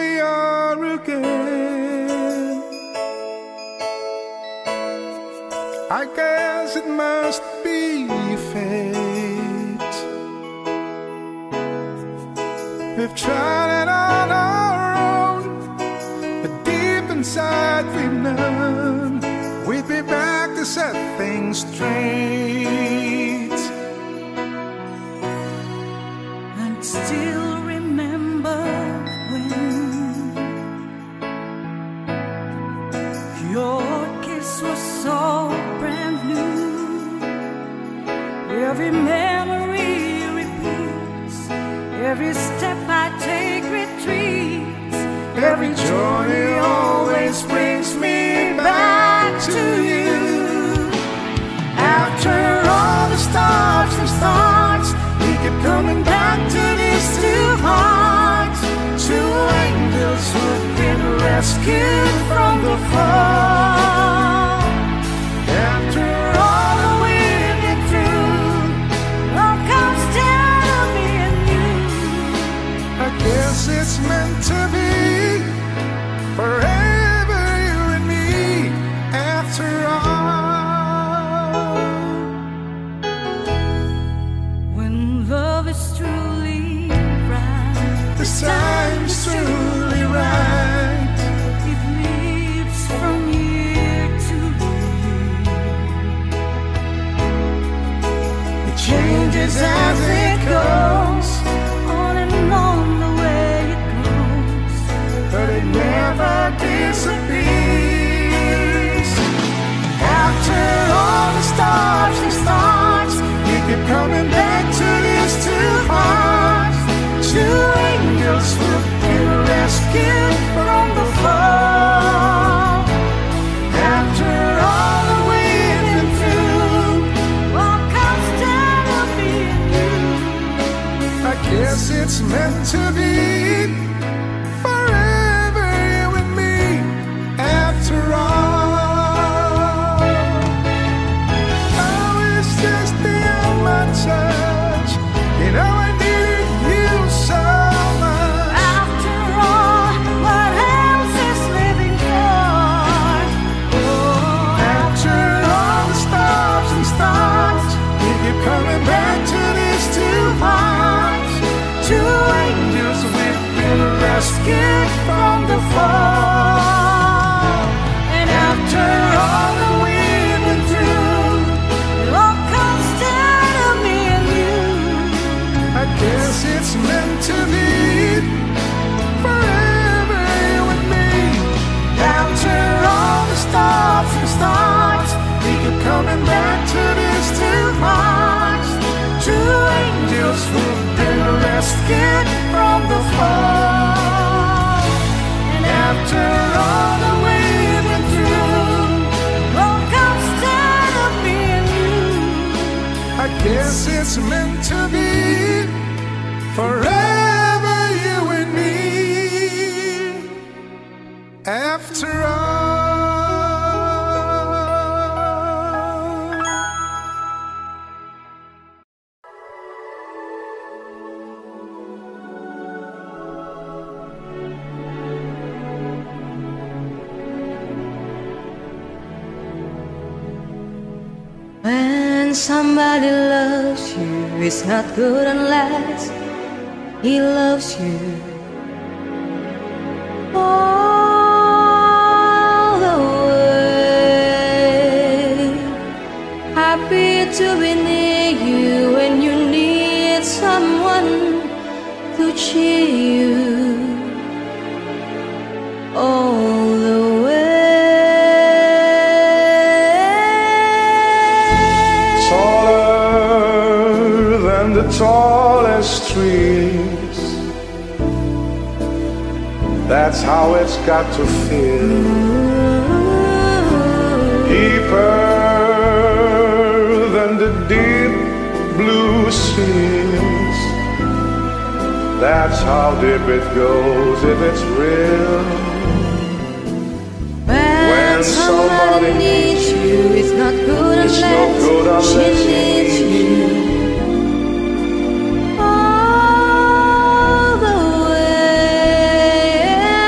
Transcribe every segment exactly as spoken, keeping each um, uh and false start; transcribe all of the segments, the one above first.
we are again. I guess it must be fate. We've tried it on our own, but deep inside we know we'd be back to set things straight. And still remember when your kiss was so brand new. Every memory repeats, every step I take retreats, every journey always brings me back to you. After all the stops and starts, we keep coming back to these two hearts, two angels who've been rescued from the fall. After all that we've been through, love comes down to me and you. I guess it's meant to be forever, you and me. After all, when love is truly right, this time's truly right. it leaps from year to year. It changes as it goes, On and on the way it goes, but it never disappears. After all the stops and starts, we keep coming back to these two hearts, two angels who've been rescued from the fall. After all that we've been through, love comes down to me and you. I guess it's meant to be forever, you and me. After all, oh, it's just beyond my touch. You know I need you so much. After all, what else is living for? Oh, After all the stops and starts, we keep coming back to these two hearts, two angels we've been rescued from the fall. And after all that we've been through, it all comes down to me and you. I guess it's meant to be forever, you and me. After all the stops and starts, we keep coming back to these two hearts, two angels who've been rescued from the fall. And after all that we've been through, It all comes down to me and you. I guess it's meant to be forever, you and me. After all, When somebody loves you, it's not good unless he loves you all the way. Happy to be near you when you need someone to cheer you all the way. taller than the tallest trees, that's how it's got to feel. Deeper than the deep blue seas, that's how deep it goes if it's real. When somebody needs you, it's not good It's no unless good unless she he needs needs you all the way.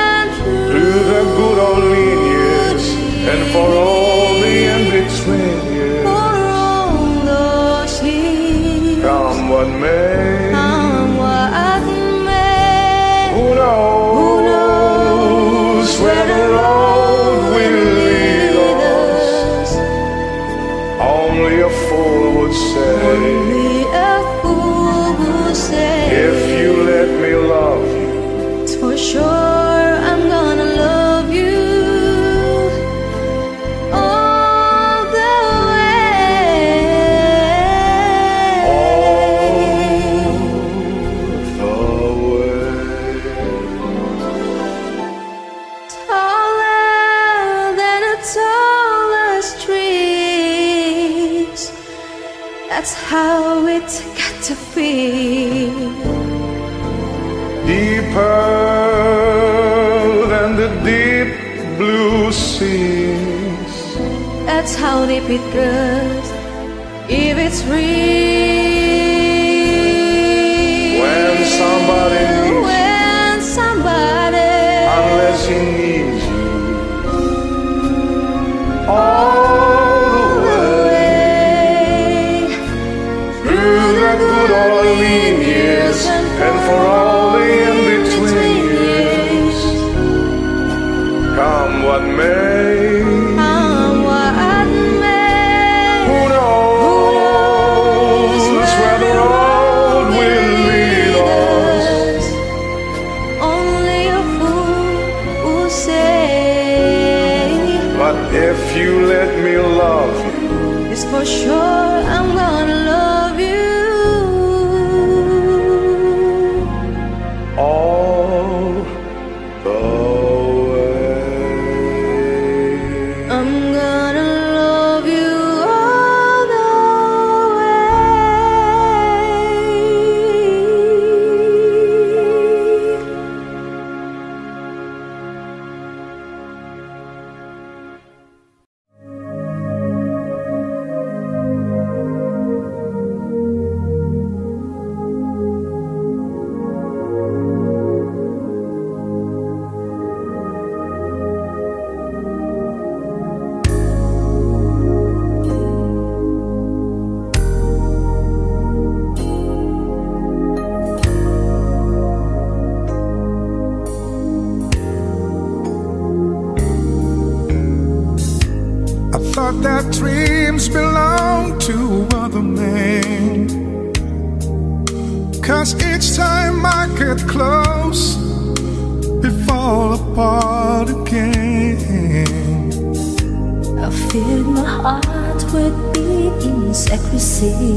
That's how it's got to feel. Deeper than the deep blue seas. That's how deep it goes, if it's real. When somebody needs When somebody, unless he needs you all the way, through the good old lean years and for all the in-between years, come what may. come what may. Who knows where the road will lead us? Only a fool will say. But if you let me love you, It's for sure I'm gonna love you all the way. I'm gonna love you all the I thought that dreams belonged to other men, 'cause each time I get close, we fall apart again. I filled my heart with beat in secrecy.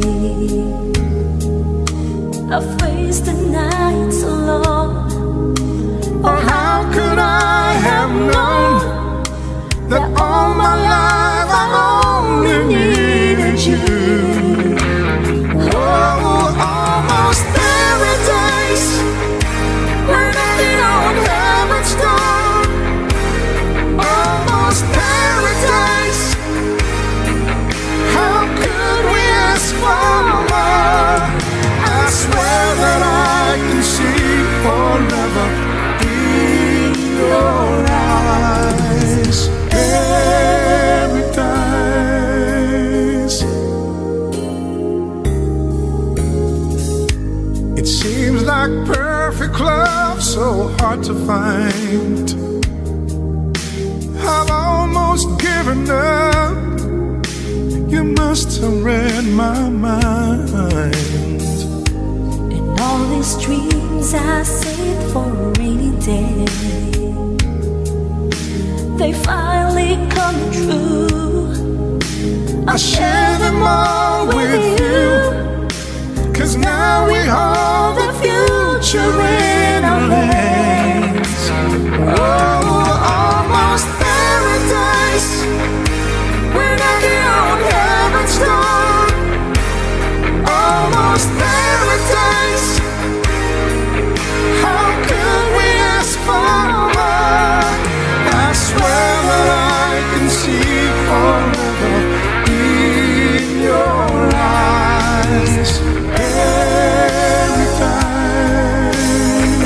I faced the nights alone. Or how could I have known that all my life I only needed you? Oh, almost paradise, we're knocking on heaven's door. Almost paradise, how could we ask for more? I swear that I can see forever in your eyes. Paradise. It seems like perfect love, so hard to find. I've almost given up. You must have read my mind. And all these dreams I saved for a rainy day, they finally come true. I share them all with you, 'cause now we hold the future in our hands. Oh, almost paradise, we're knocking on heaven's door. Almost paradise, how could we ask for more? I swear that I can see forever in your eyes. Paradise.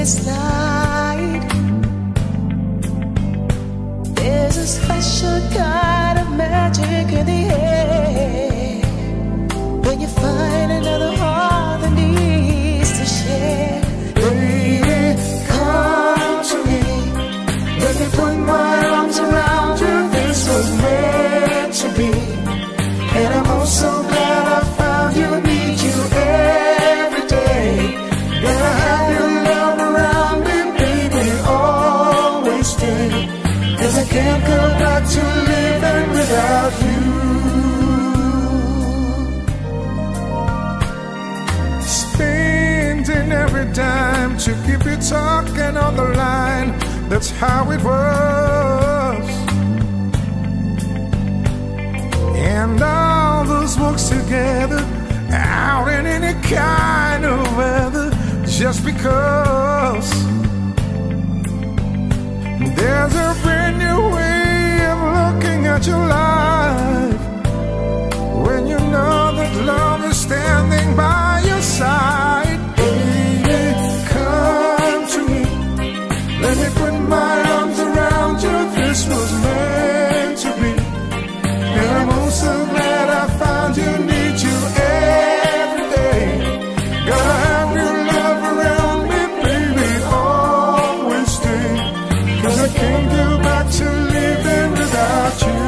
this night. There's a special kind of magic in the air when you find another heart that needs to share. Baby, come to me. Let me put my arms around you. This was meant to be. And I'm oh so glad I found you. Need you every day. Gotta have your love around me, baby, always stay. Cause I can't go back to living without you. Spending every dime to keep you talking on the line. That's how it was. And all those walks together, out in any kind of weather, just because there's a brand new way of looking at your life when you know that love is standing by your side. Baby, come to me. Let me put my arms around you. This was meant to be. And I'm oh so glad I found you. Need you every day. Gotta have your love around me, baby, always stay. Cause I can't go back to living without you.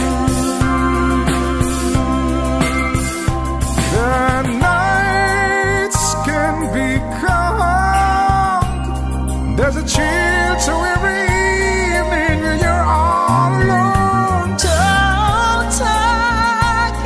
The nights can be cold. There's a chill to every evening when you're all alone. Don't talk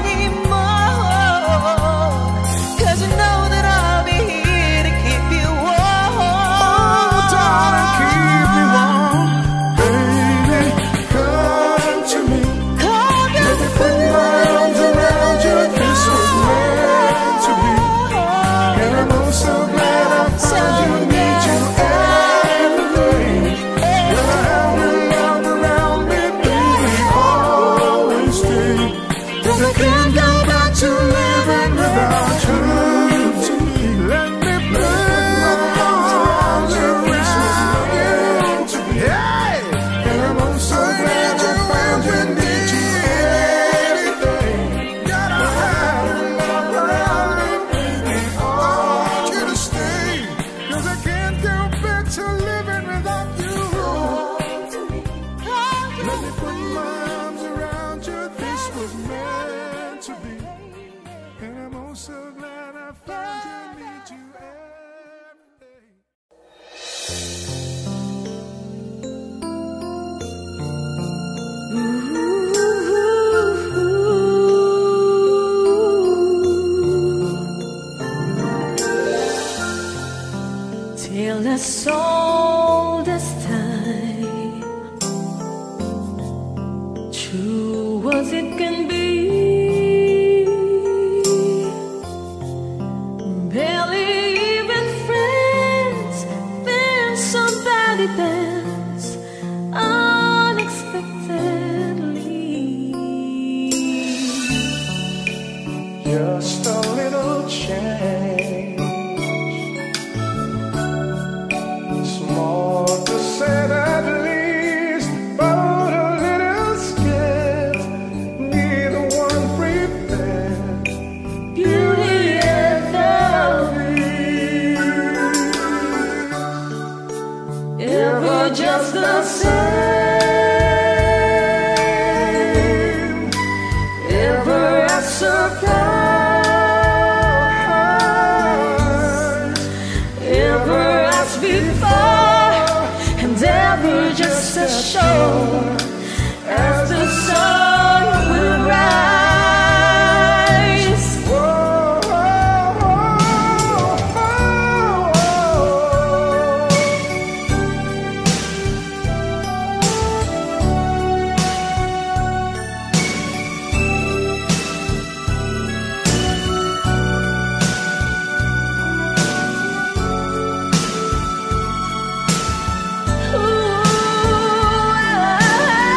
anymore, cause you know that I'll be here to keep you warm. Oh, darling, keep me warm. Baby, come to me. Come Let me put my arms around you. This was meant to be. And I'm oh so glad I found you. Need you every day. Gotta have your love around me, baby, always stay. Cause I can't go back to living without you. Let me put my arms around you. This was meant to be. Hey! And I'm oh so glad I found you. Need you every day. Gotta have your love around me, baby, I want you to stay. Cause I can't go back to living without you. Let me put my arms around you. This was meant to be. And I'm oh so glad I found you. Need you every day. Till the soul this time, true as it can be, barely even friends, then somebody bends unexpectedly. Just a little change, small to say at least, but a little scared. Neither one prepared. Beauty and the Beast, ever just the same, ever as surprise, ever as before, and ever just as sure as the sun will rise. Whoa, whoa, Ooh,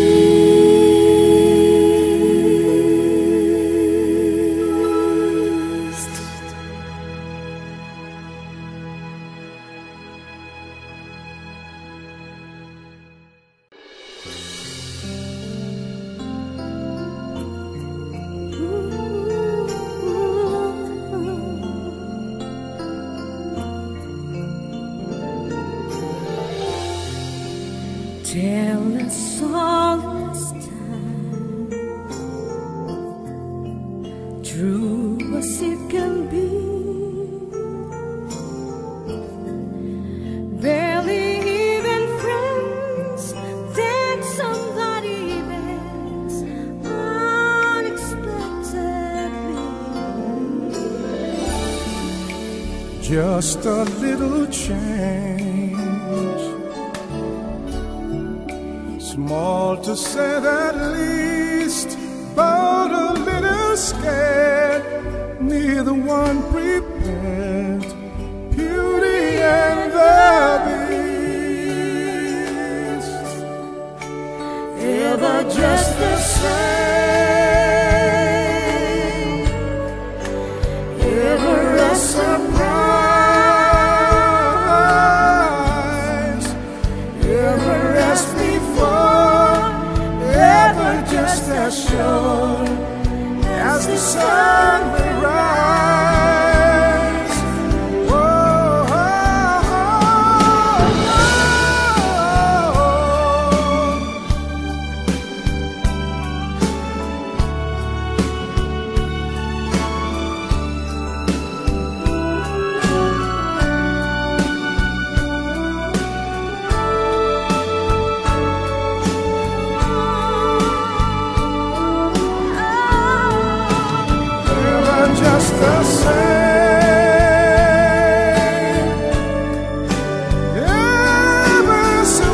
Tell us all this time, true as it can be. Barely even friends, then somebody bends unexpectedly. Just a little change, small to say at least, but a little scared, neither one prepared. Beauty and the Beast, ever just the same, ever a surprise, ever as before, ever just as sure as the sun will rise. Oh, oh, just the same, ever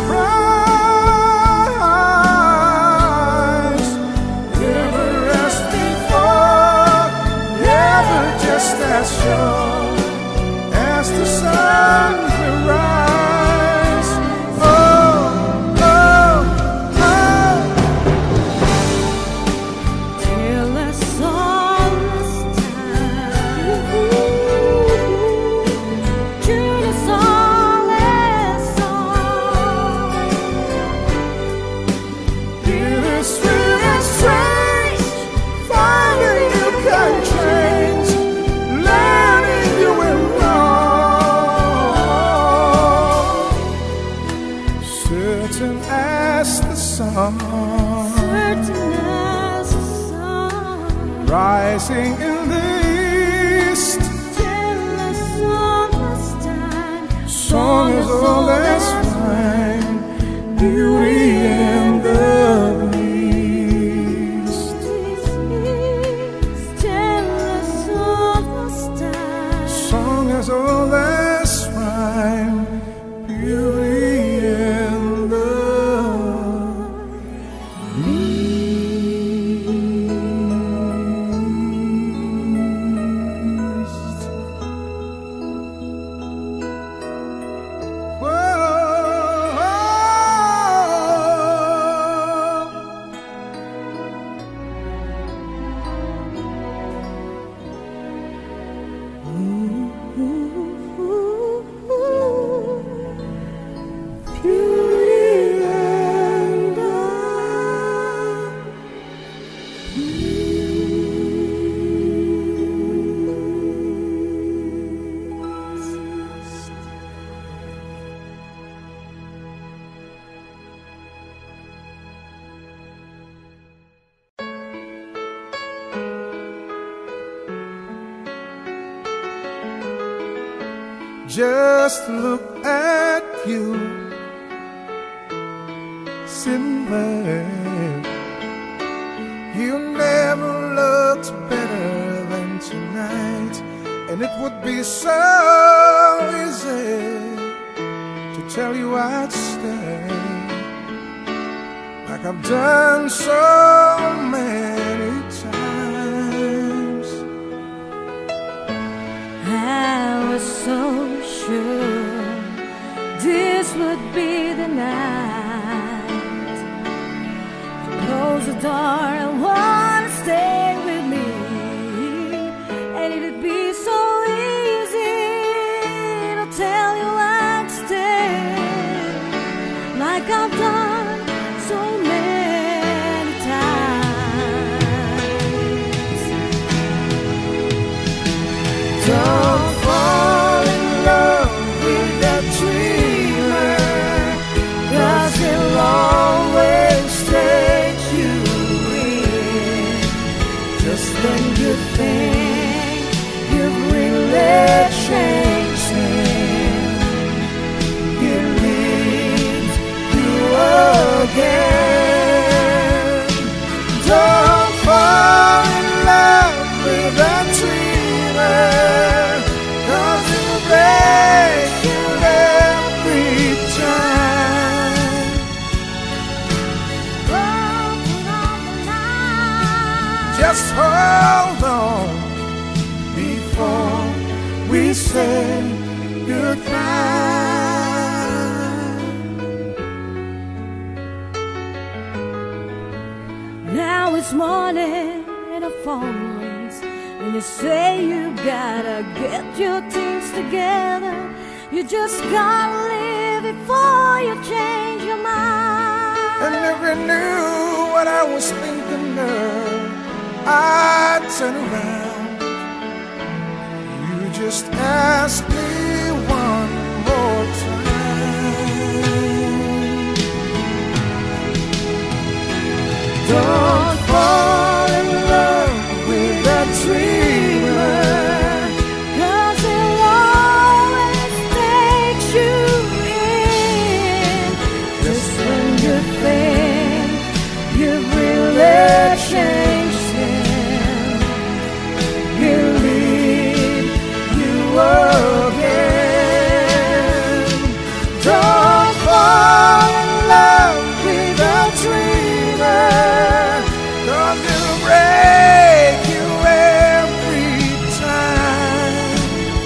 surprise, ever as before, ever just as sure as the sun will rise. Oh, oh, oh. Tell us all this time, tune us all as song. Bittersweet and strange, finding you can change, learning you were wrong. certain as the sun, Certain as the sun, rising in the east. tell us all this time, Song is all that's fine, beauty and the Beast. tell us all this time. Song is all that's fine, beauty and the Beast. Just look at you, sitting there. You never looked better than tonight, and it would be so easy to tell you I'd stay, like I've done so many times. I was so sure this would be the night. Close the door, I wanna stay with me, and it'd be so easy to tell you I'd stay, like I've done so many times. Don't fall in love with that dreamer, 'cause he'll when you think you've really changed him, he leaves you again. Don't fall in love with a dreamer, 'cause he'll break you every time. Just hold on before we say goodbye. Now it's morning and the phone rings, and you say you gotta get your things together. You just gotta leave before you change your mind. And if you knew what I was thinking of, I'd turn around. You just ask me one more time. Don't fall in love with a dreamer, 'Cause he'll always take you in, just when you think you've really changed him, he'll leave you again. Don't fall in love with a dreamer, 'cause he'll break you every time.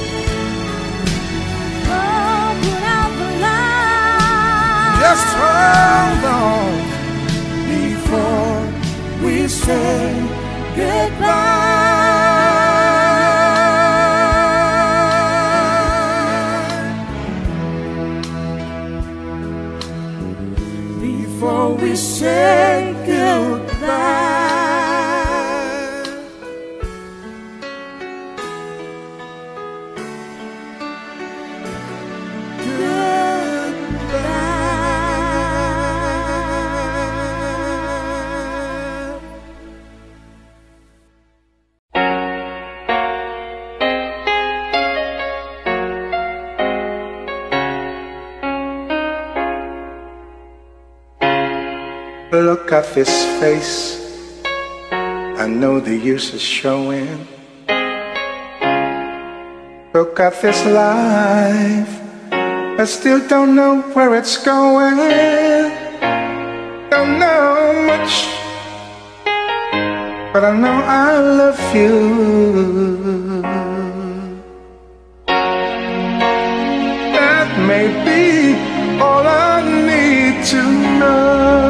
oh, put out the light. Just hold on before we say goodbye. Before we say goodbye. Look at this face, I know the use is showing. Look at this life, I still don't know where it's going. Don't know much, but I know I love you. That may be all I need to know.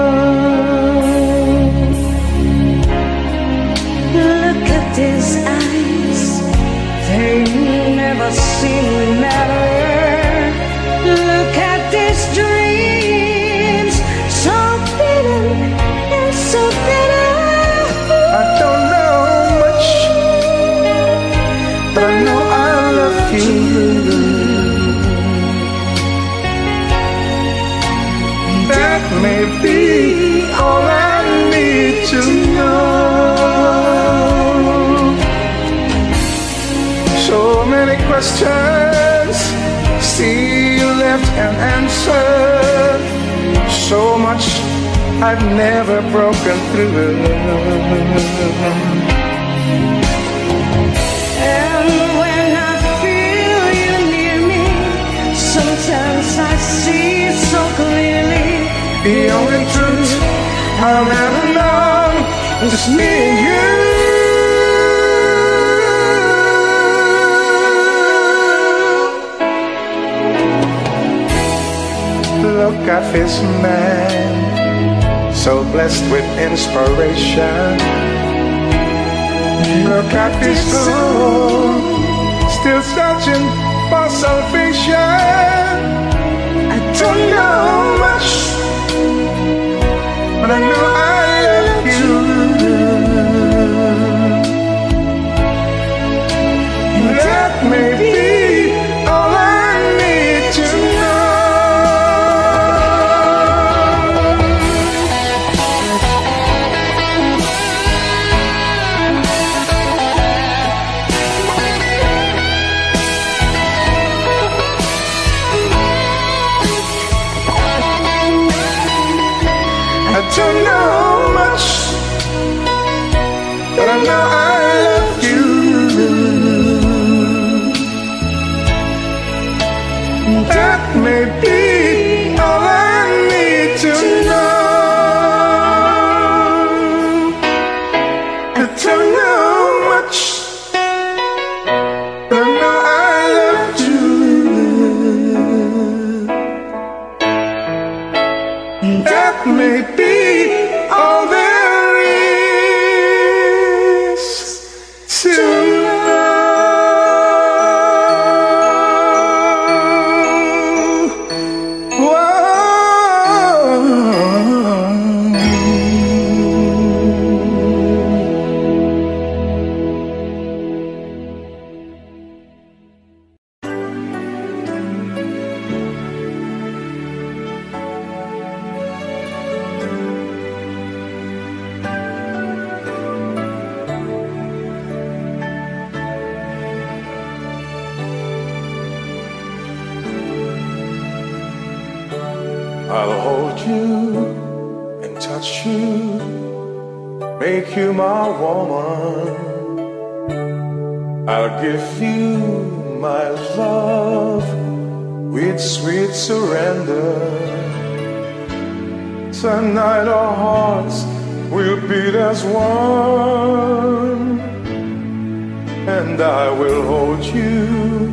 Look at these eyes, they never seem to matter. Look at these dreams, so bitter and so bitter. I don't know much, but I know I love you. That may be all I need to know. So many questions still left unanswered. So much I've never broken through. And when I feel you near me, sometimes I see so clearly. The only truth I'll ever know is me and you. Look at this man, so blessed with inspiration. Look at this soul, still searching for salvation. I don't know much, but I know I love you. That may be all I need to know. know much, but I know I love you. That may be all I need to know. I don't know much, but I know I love you. That may be all there is to know. I'll hold you and touch you, make you my woman. I'll give you my love with sweet surrender. Tonight our hearts will beat as one, and I will hold you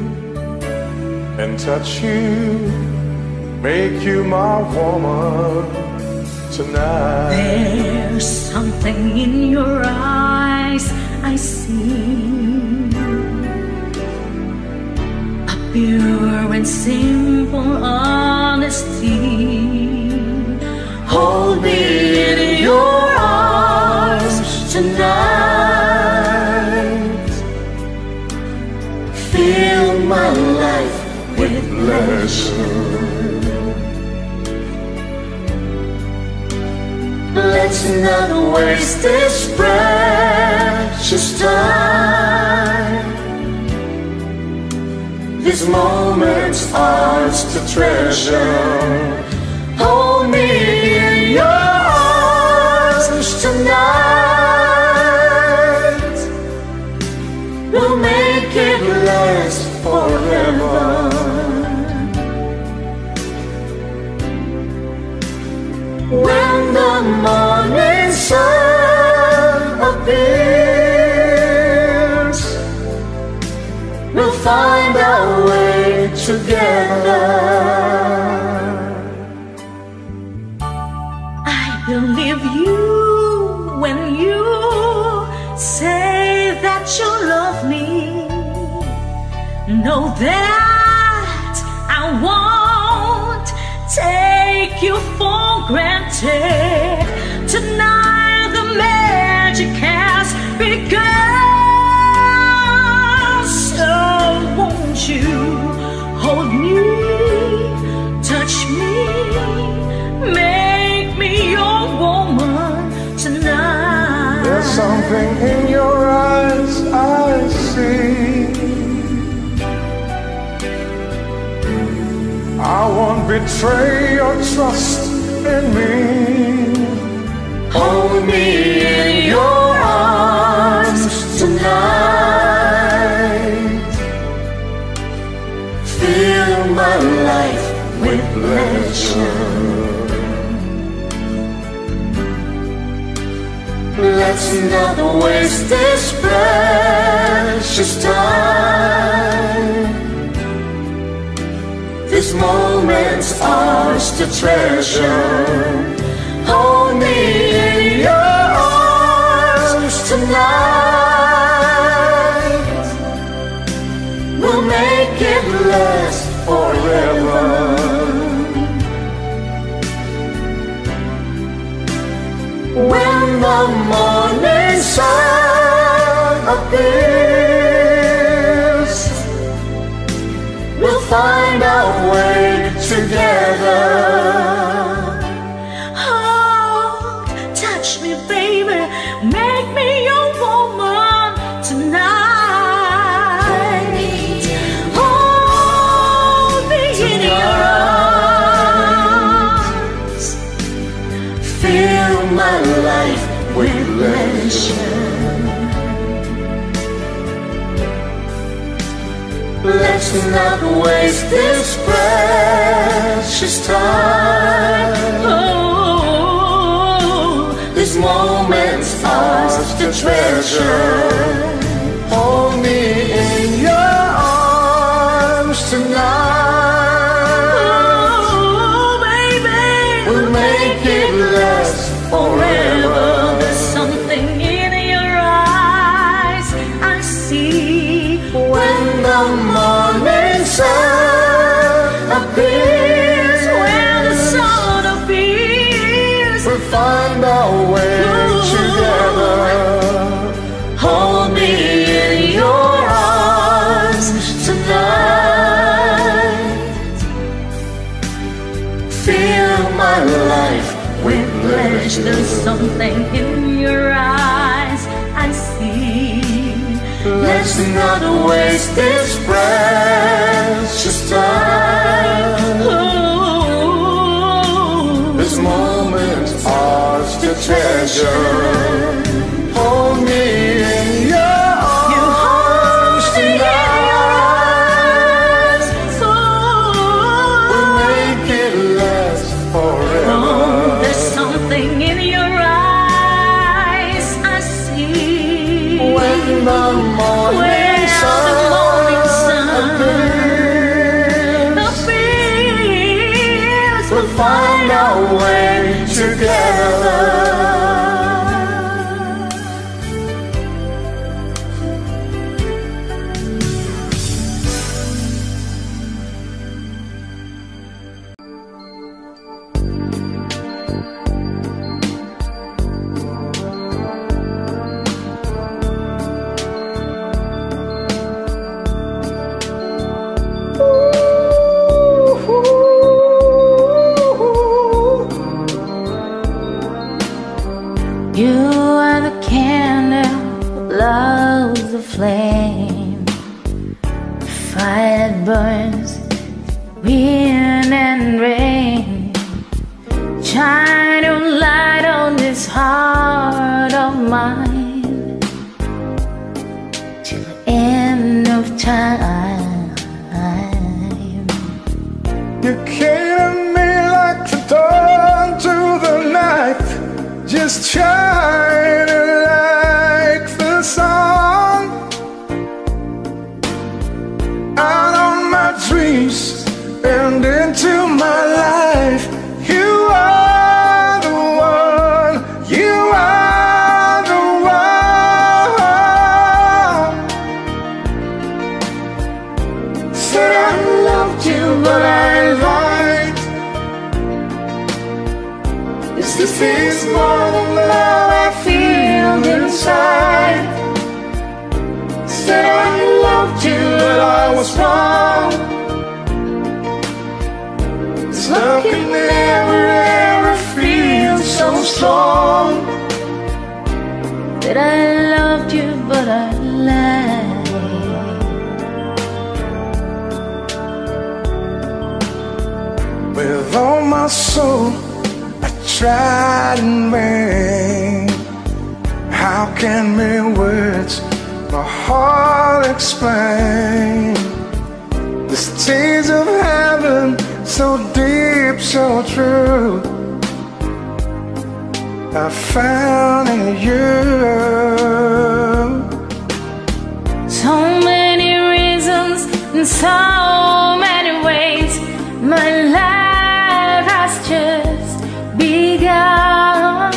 and touch you, make you my woman tonight. There's something in your eyes I see, a pure and simple honesty. Hold me in your arms tonight, fill my life with pleasure. Let's not waste this precious time. These moments ours to treasure. Hold me in your arms tonight. We'll make it last forever. When the morning sun appears, we'll find our way together. I believe you when you say that you love me. Know that I won't take you for granted. Tonight the magic has begun. So won't you hold me, touch me, make me your woman tonight. There's something in your eyes I see. I won't betray your trust in me. Hold me in your arms tonight, fill my life with pleasure. Let's not waste this precious time. This moment's ours to treasure. Hold me in your arms tonight. We'll make it last forever. When the morning sun appears, we'll find our way together. Oh, touch me, baby, make me your woman tonight. Hold me in your arms, feel my with pleasure. Let's not waste this precious time. Oh, these moments are to treasure. Hold me in your arms tonight. oh, baby, We'll make it last forever. there's something in your eyes I see When the morning sun appears, when the sun appears. we'll find our way together. Hold me in your arms tonight. Fill my life with pleasure. There's something in your eyes I see. Let's not waste this precious time. Oh, These moments are to treasure. Hold me in your you hold arms me in your tonight. arms. So We'll make it last forever. oh, there's something in your eyes I see. When the morning When sun the morning sun appears, appears, we'll find our way together. You are the candle, love's the flame, fire that burns, wind and rain. Shine a light on this heart of mine till the end of time. You came to me like the dawn to the night, just shining like the sun. Out of my dreams and into my life, you are the one, you are the one. Said I loved you, but I lied. Is this is more than love I feel inside? Said I loved you, but I was wrong. This love can never ever feel so strong. That I loved you, but I lied. With all my soul I tried in vain. How can mere words my heart explain the stains of heaven, so deep, so true, I found in you. So many reasons and so many ways. My life has just begun.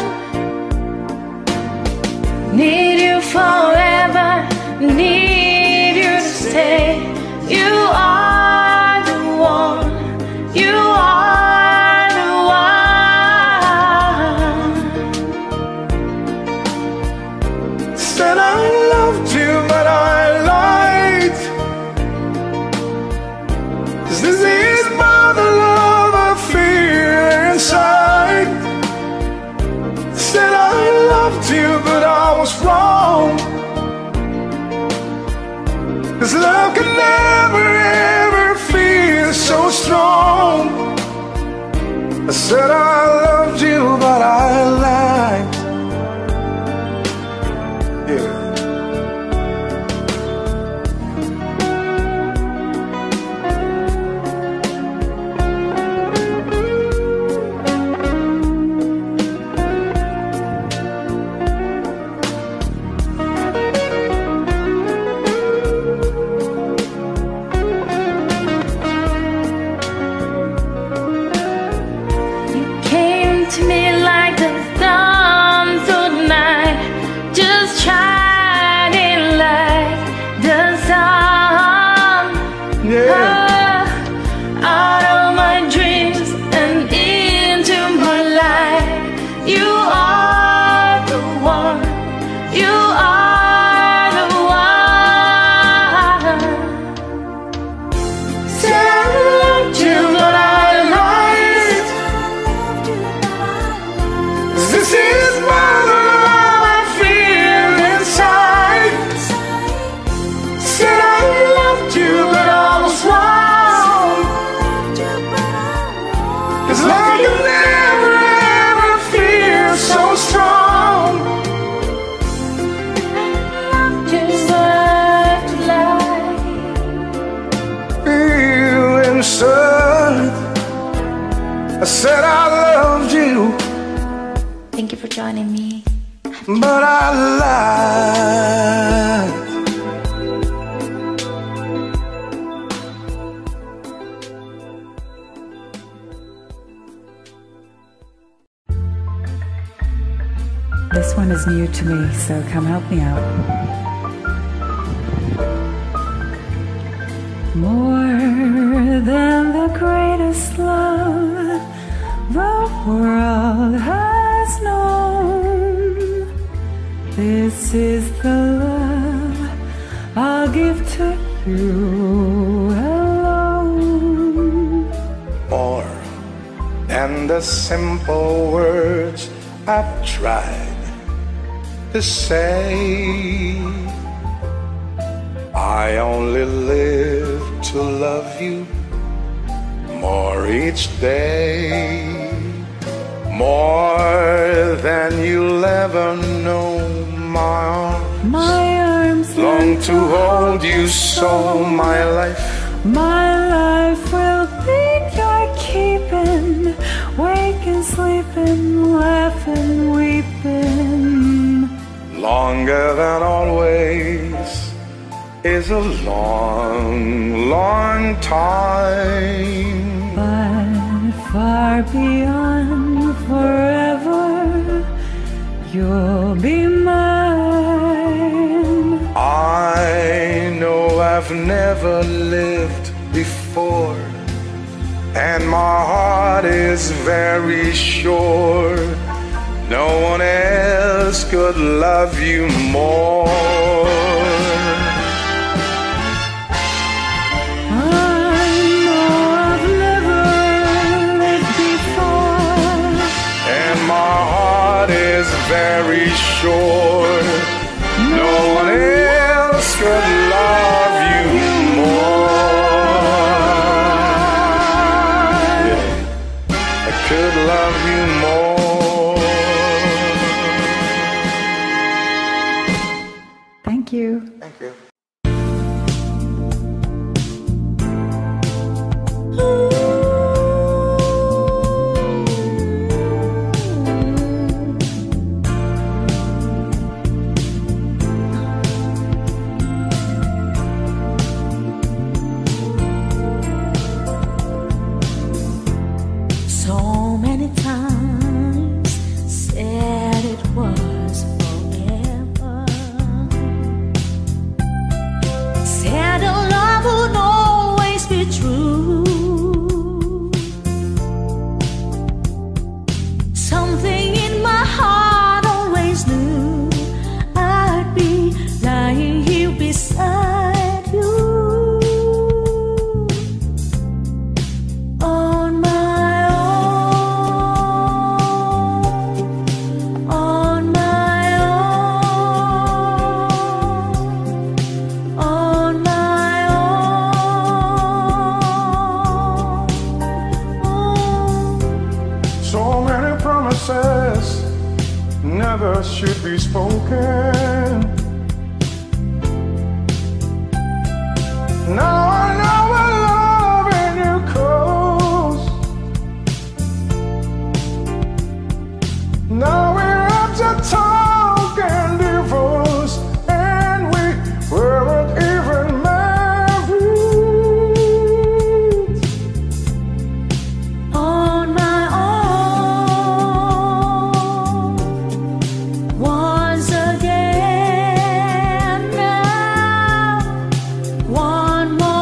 Need you forever, need you to stay. You are the one, you are the one. Said I loved you, but I lied. 'Cause this is more the love I feel inside. Said I loved you, but I was wrong. 'Cause love can never ever feel so strong. I said I loved you, but I lied. joining me. But I lied. This one is new to me, so come help me out. More than the greatest love the world has known, this is the love I'll give to you alone. More than the simple words I've tried to say, I only live to love you more each day. More than you'll ever know. My arms, my arms long to hold you so. My life, my life will be your keeping. Waking, sleeping, laughing, weeping. Longer than always is a long, long time. But far beyond forever, you'll be mine. I know I've never lived before, and my heart is very sure no one else could love you more. I know I've never lived before, And my heart is very sure no one else could love you more. Yeah, I could love you more. Thank you. Thank you. So many times said it was forever. Said our love would always be true. Something in my heart always knew I'd be lying here beside you. On my own, on my own, on my own. So many promises never should be spoken. Now I know what loving you calls. Now we're up to talk and divorce, and we weren't even married. On my own, once again now, one more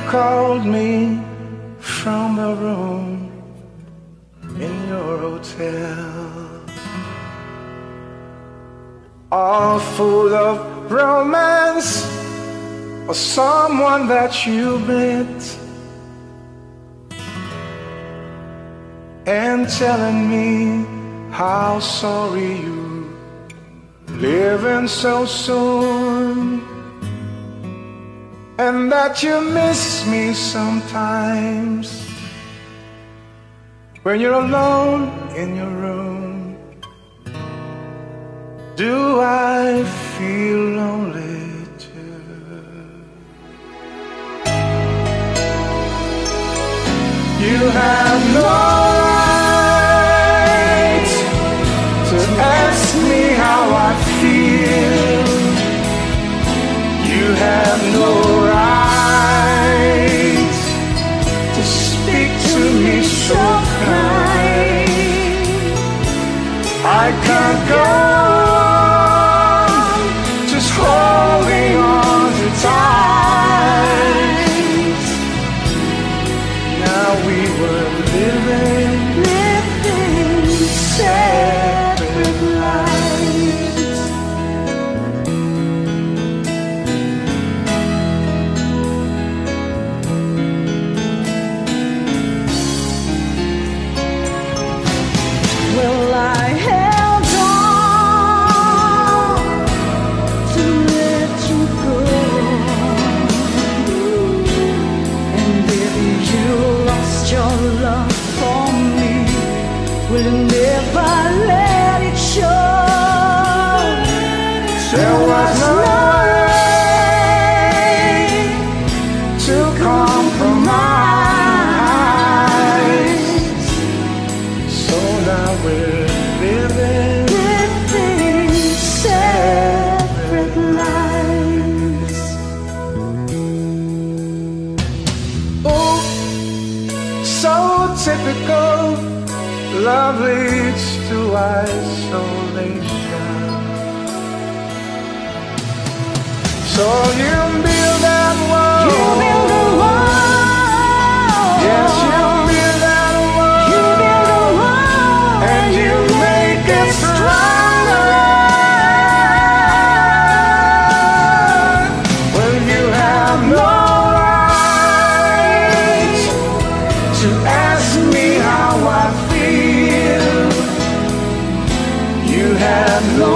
called me from the room in your hotel, all full of romance, or someone that you met, and telling me how sorry you leaving so soon, and that you miss me sometimes when you're alone in your room. Do I feel lonely too? You have no right to ask me how I feel. You have no right to speak to me so kind. I can't go on just holding on to tight. Now we were living, living separate lives. Well, I held on to let you go, and if you lost your love for me, will never let it show. There was no way to compromise, so now we're living, living separate lives. oh, so typical. Love leads to isolation. So you build that wall. You build a wall. Yes, you build that wall. You build a wall, And you make it stronger. Well, you have no right to ask me how I feel. You have no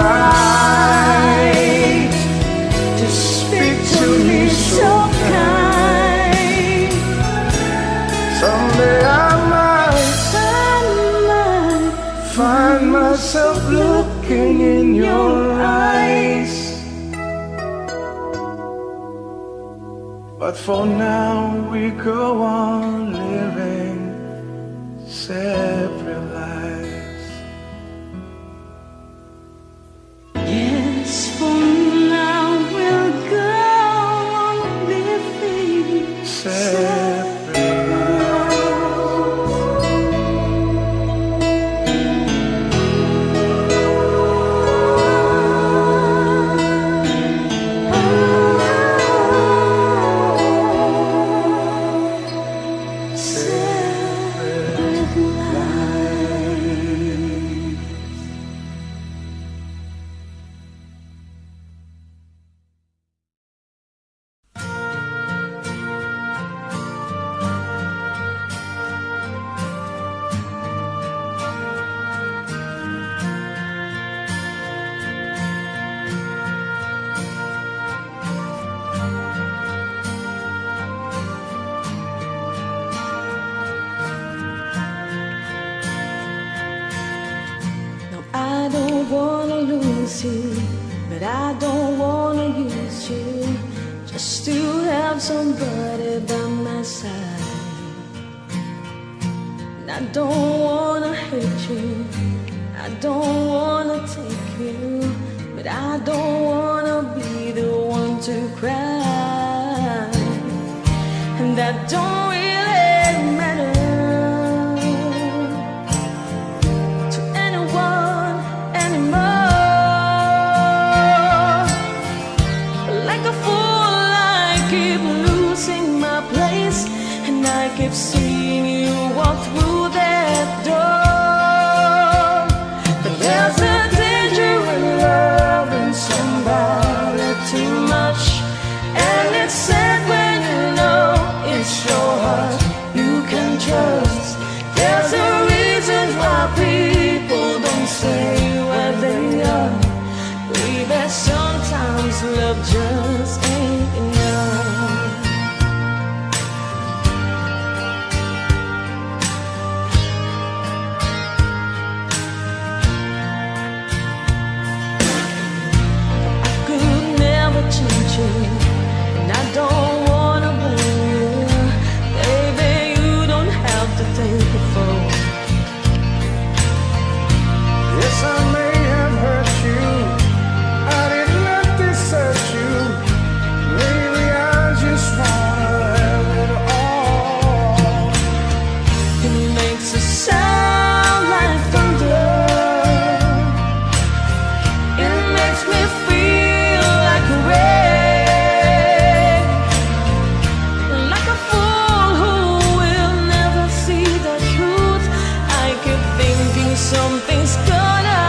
right to speak to me so kind. Someday I might find myself looking in your eyes, but for now we go on living separate lives. Yes, for now we'll go on living Separate I don't wanna lose you, but I don't wanna use you just to have somebody by my side. And I don't wanna hurt you, I don't wanna take you, but I don't wanna be the one to cry. And that don't really matter to anyone anymore. Like a fool, I keep losing my love just ain't enough. I could never change you, and I don't wanna blame you. Baby, you don't have to take it for. Yes, I may have hurt you. I didn't let this hurt you. Lately I just wanna have it all. It makes a sound like thunder. It makes me feel like rain, like a fool who will never see the truth. I keep thinking something's gonna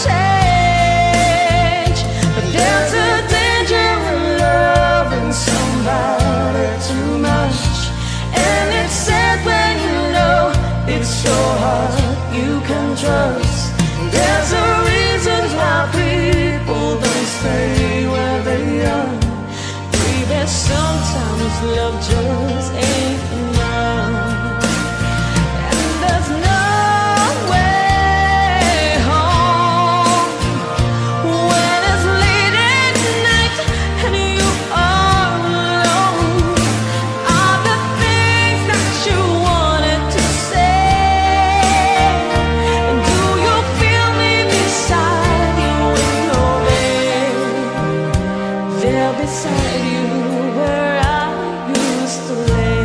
change, but there's a danger in loving somebody too much, and it's sad when you know it's so hard you can trust. There's a reason why people don't stay where they are. Maybe sometimes love just ain't enough, and there's no way home when it's late at night and you are alone. Are the things that you wanted to say, and do you feel me beside you in your bed, there beside you where I used to lay?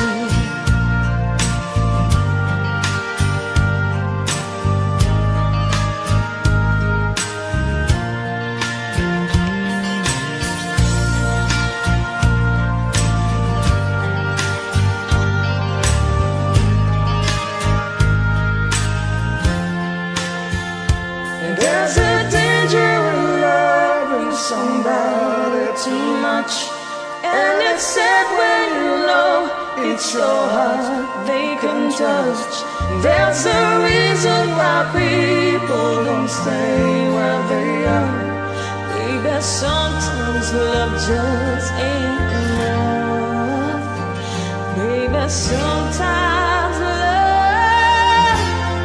There's a danger in loving somebody too much, and it's sad when you know it's your heart they can touch. There's a reason why people don't stay where they are. Maybe sometimes love just ain't enough. Maybe sometimes love,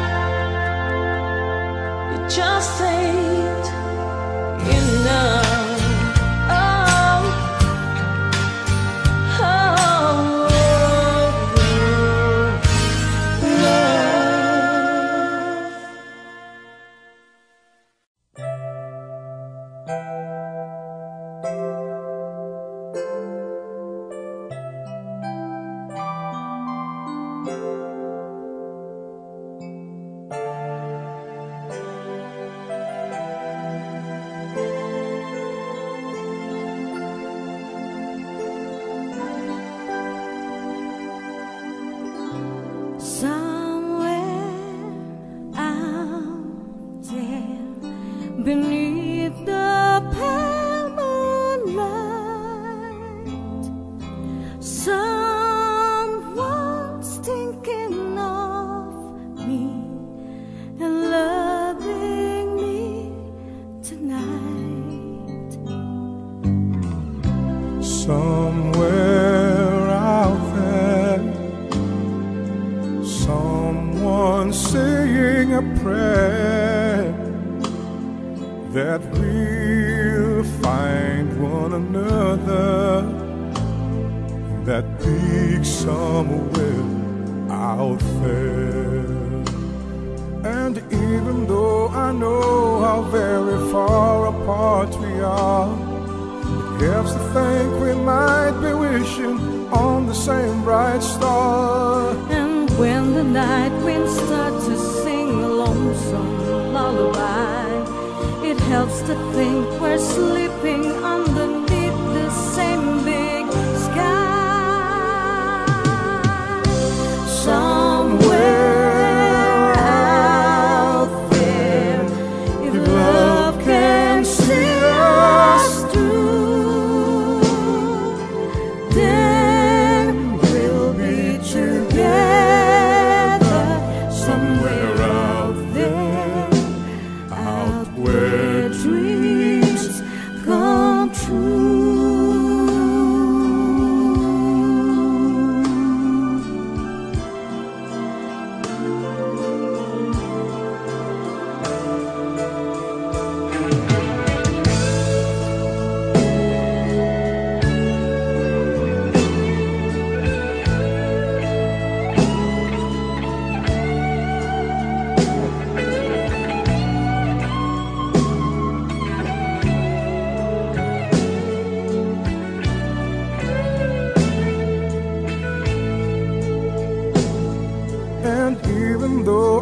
it just ain't enough. Oh, oh, love. Somewhere out there beneath the pale moonlight, someone's thinking of me and loving me tonight. Somewhere out there, someone saying a prayer that we'll find one another, that big somewhere out there. And even though I know how very far apart we are, it helps to think we might be wishing on the same bright star. And when the night winds start to sing a lonesome lullaby, it helps to think we're sleeping underneath the same big sky. Somewhere out there, if love can see us through, then we'll be together somewhere out there, out where dreams come true.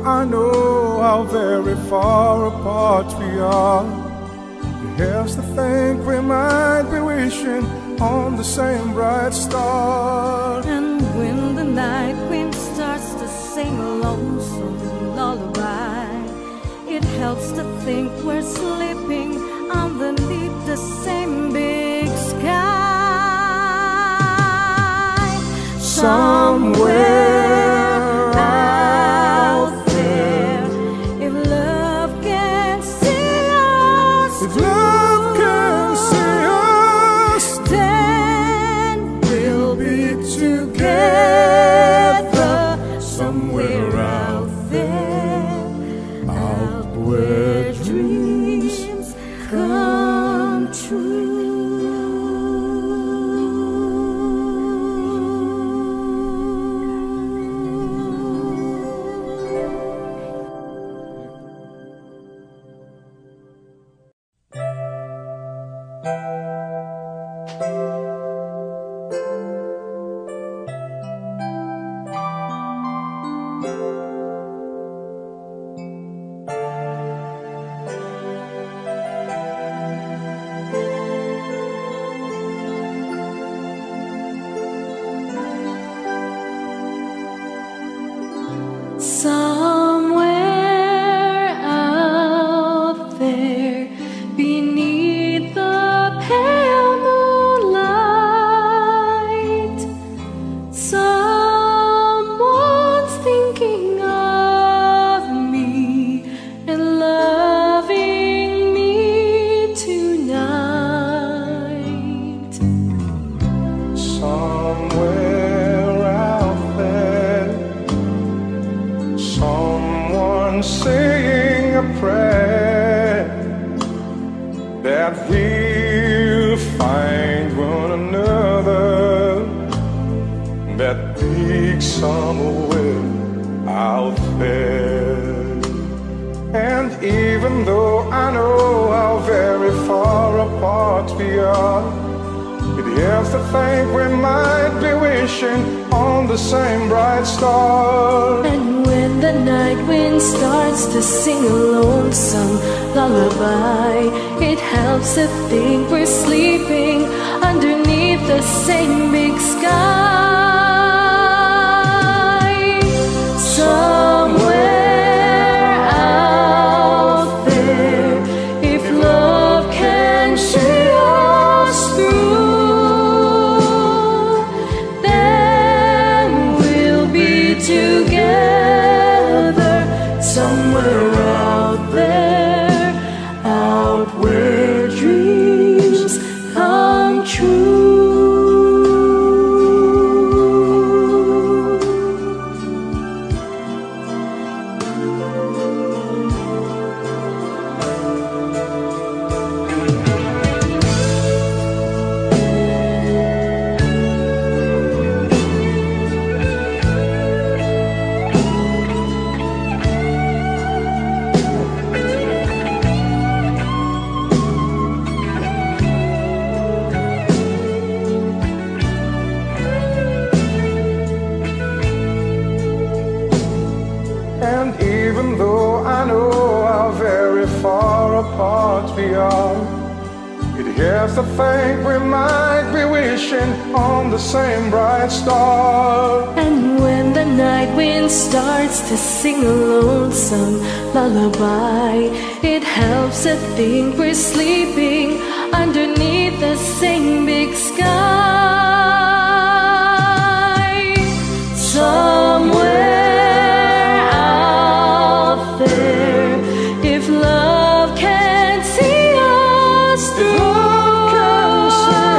I know how very far apart we are, here's to think we might be wishing on the same bright star. And when the night wind starts to sing a lonesome lullaby, it helps to think we're sleeping underneath the same big sky. Somewhere out there, if love can see us, if love can see us, then we'll be together somewhere out there, out where dreams come true. Somewhere out there, beneath the pale moonlight, someone's thinking of me and loving me tonight. somewhere out there, someone saying a prayer that we'll find one another, that big somewhere out there. And even though I know how very far apart we are, it helps to think we might be wishing on the same bright star. And when the night wind starts to sing a lonesome lullaby, it helps to think we're sleeping underneath the same big sky. Somewhere out there, if love can see us through, then we'll be together somewhere out there, out where dreams come true. And even though I know how very far apart we are, it helps to think we might be wishing on the same bright star. And when the night wind starts to sing a lonesome lullaby, it helps to think we're sleeping underneath the same big sky. Somewhere out there, if love can see us through,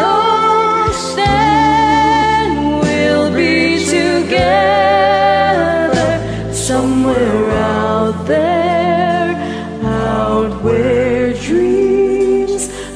then we'll be together somewhere out there, out where dreams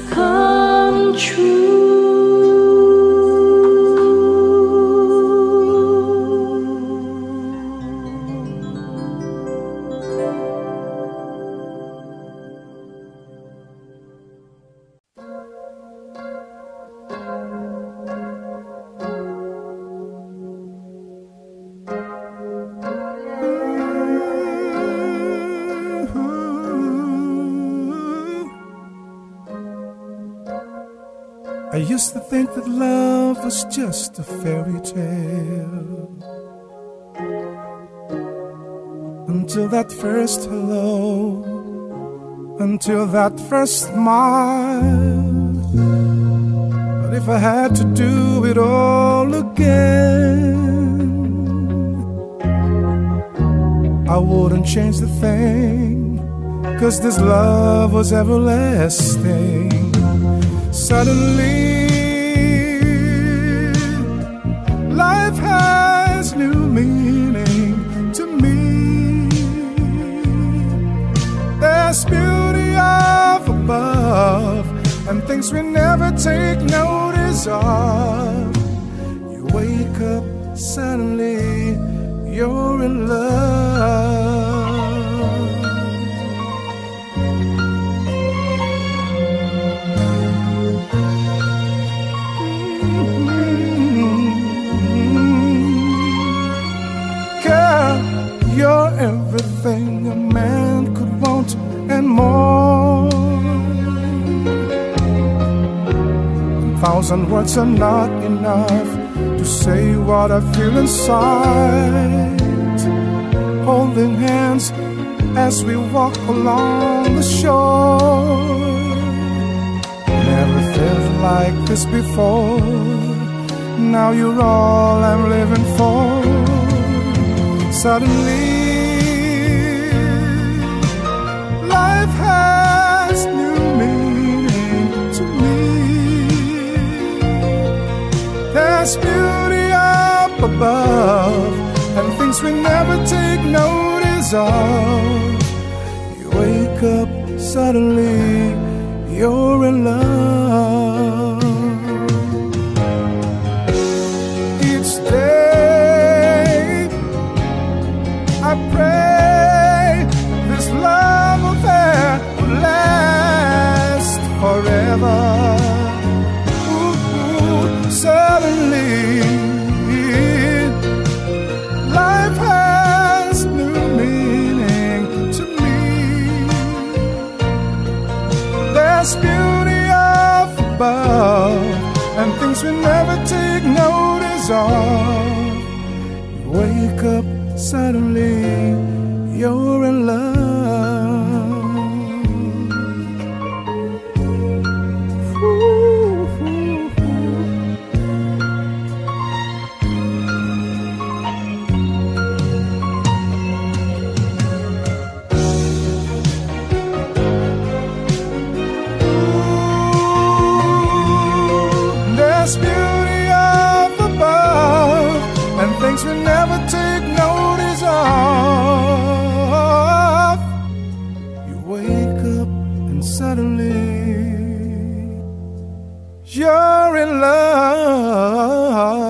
I used to think that love was just a fairy tale, until that first hello, until that first smile. But if I had to do it all again, I wouldn't change the thing, 'cause this love was everlasting. Suddenly, life has new meaning to me. There's beauty up above, and things we never take notice of. You wake up, suddenly you're in love. Girl, you're everything a man could want and more. A thousand words are not enough to say what I feel inside. Holding hands as we walk along the shore. Never felt like this before. Now you're all I'm living for. Suddenly, life has new meaning to me. There's beauty up above, and things we never take notice of. You wake up, suddenly you're in love. Each day I pray this love affair will last forever. Ooh, ooh, suddenly life has new meaning to me. There's beauty up above, and things we never take notice of. You wake up, suddenly you're in love. Ooh, ooh, ooh. There's beauty up above, and things we never take notice of. You wake up and suddenly you're in love.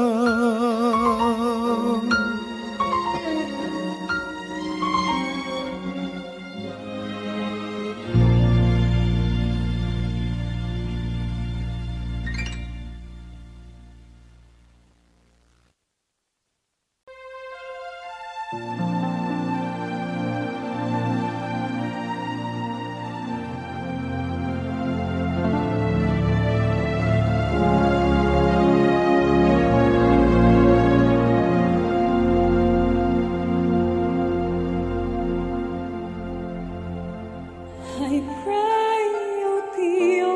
I pray you'll be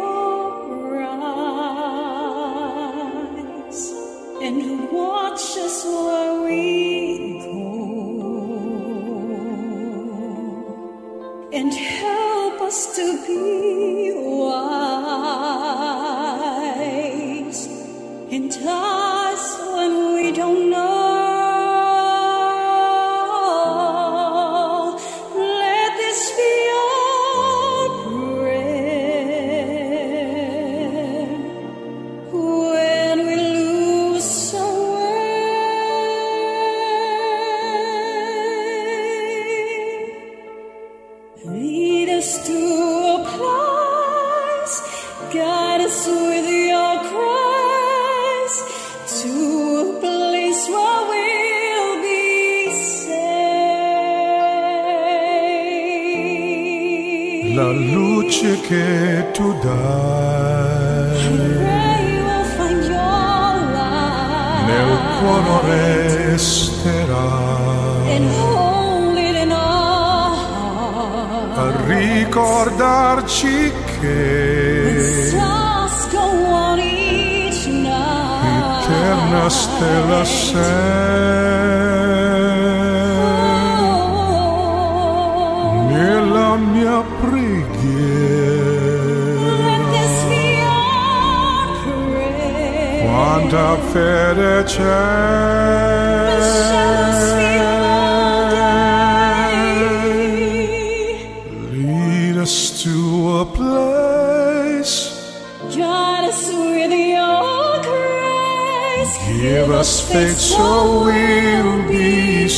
alright and watch us where we go, and help us to be wise in times when we don't know. Lead us to a place, guide us with your grace, to a place where we'll be safe. La luce che tu dai cuore resterà and hold it in our heart. a ricordarci che The stars go on each night. eterna stella sei nella mia preghiera. Let this be our prayer. Quanta fede c'è, The shadows feel all day. lead us to a place, Guide us with your grace. give us faith so we'll be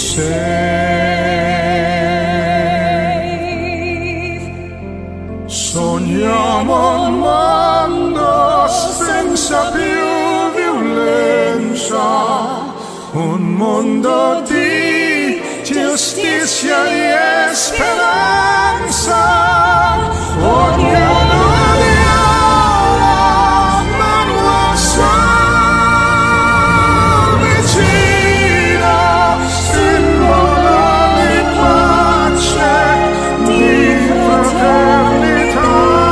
safe. Sogniamo un mondo senza più violenza, un mondo di giustizia e speranza. Ognuno di loro mano alza vicino, simbolo di pace, di fraternità.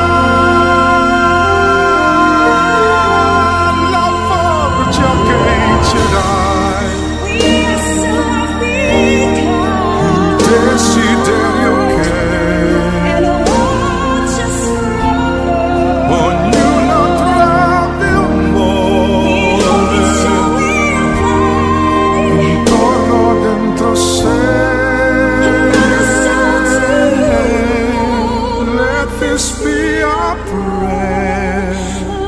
La forza che ci dai, il desiderio che ognuno trovi un modo intorno dentro sé. Let this be our prayer,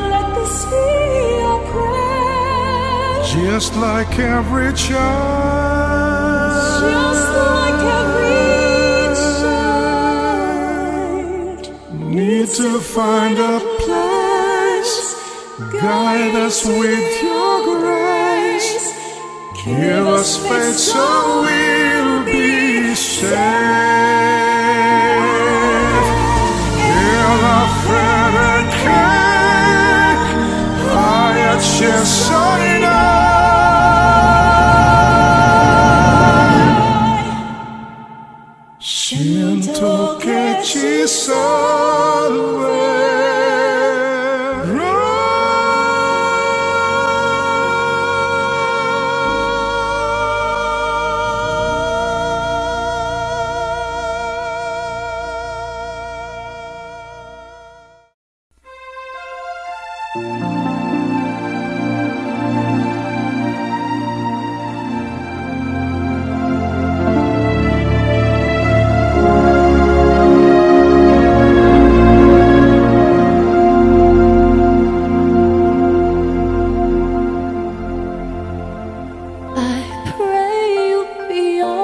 just like every child. Just like every child. Need to find a place, guide us with your grace, give us faith so we'll be safe. Hear the fede che hai acceso in noi. Siento che ci salverà. I pray you'll be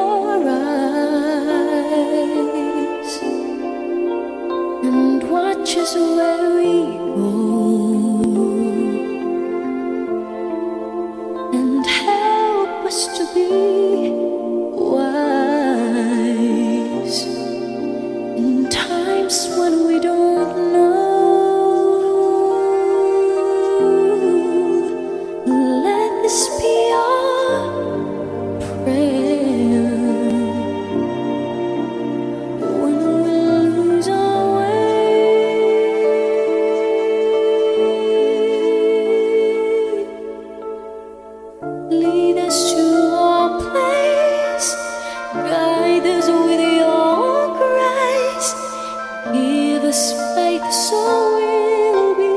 alright and watch us where we go and help us to be wise in times when we don't know. Let this be our prayer when we lose our way. Lead us to our place, guide us with your grace, give us faith so we'll be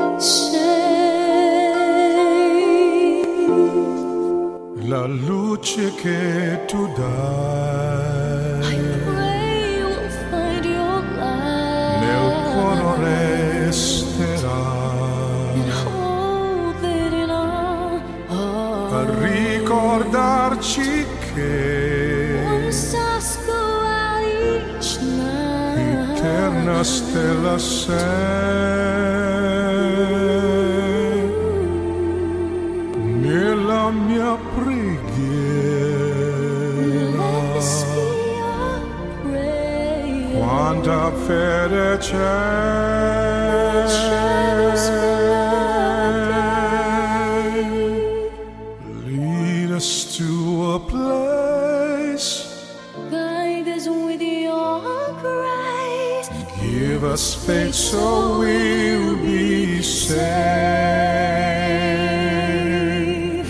safe. La luce che tu I dai pray you'll find your nel cuore light resterà and hold it in our a heart. ricordarci che One stars go out each night. eterna stella sei nella mia preghiera. Let this be our prayer. Quanta fede c'è, Shadows fly. lead safe.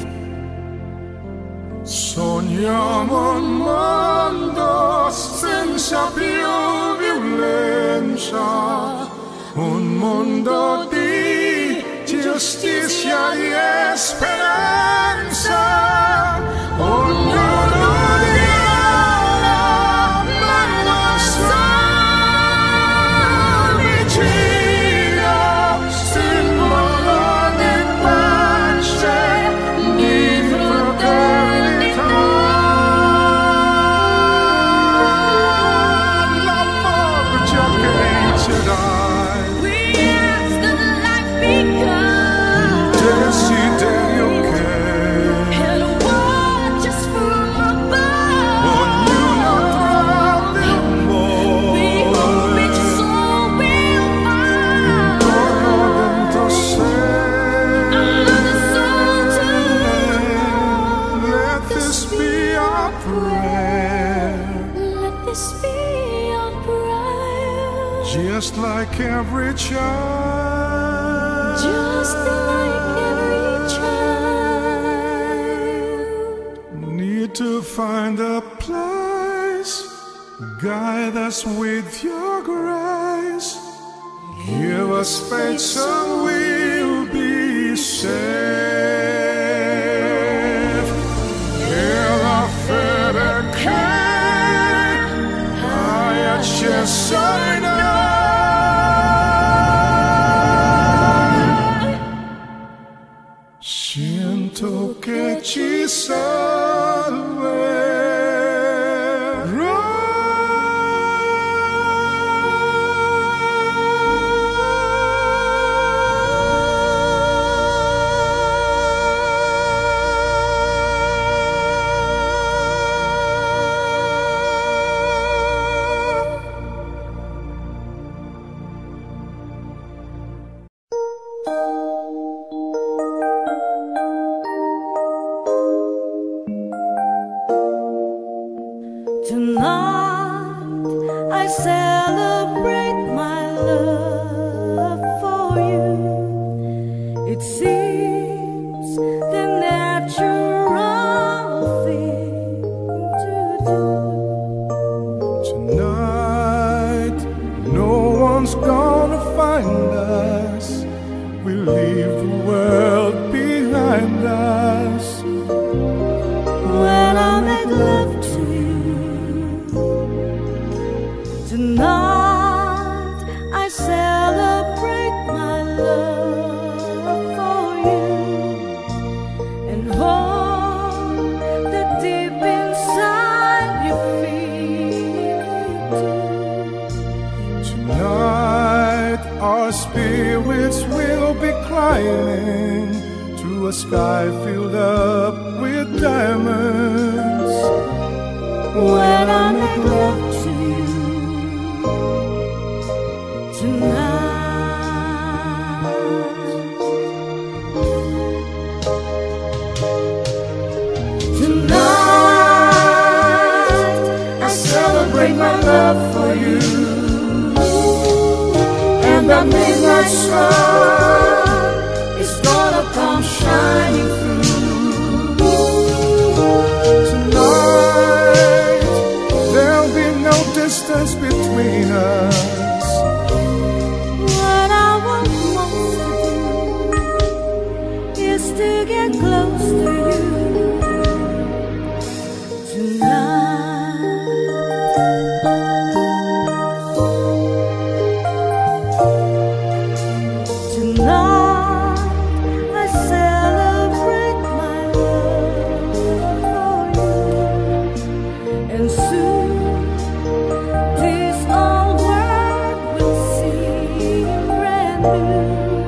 Sogniamo un mondo senza più violenza, un mondo di giustizia e speranza. Ognuno dirà la nostra vicina, simbolo di pace, di fraternità. La forza che ci dai, We ask that life become desiderio che and watch us from above. ognuno trovi un We hope each modo. soul will find Torno dentro sé. another soul to Let this be our prayer, let this be our prayer. just like every child. Just like every child. Need to find a place, guide us with your grace. Give us faith so we'll be safe. Hear our fede che hai accesso in noi. Siento che ci Tonight I celebrate my love for you. It seems the natural thing to do. Tonight, no one's gonna find us. We leave the world behind us. When I make love to you tonight, I celebrate my love for you and hope that deep inside you feel it too. Tonight, our spirits will be climbing to a sky filled up with diamonds. When I make love to you tonight, tonight I celebrate my love for you, and the midnight sun is gonna come shining through. Tonight, there'll be no distance between us. What I want most to do is to get close to you tonight. Tonight I celebrate my love for you, and soon this old world will seem brand new.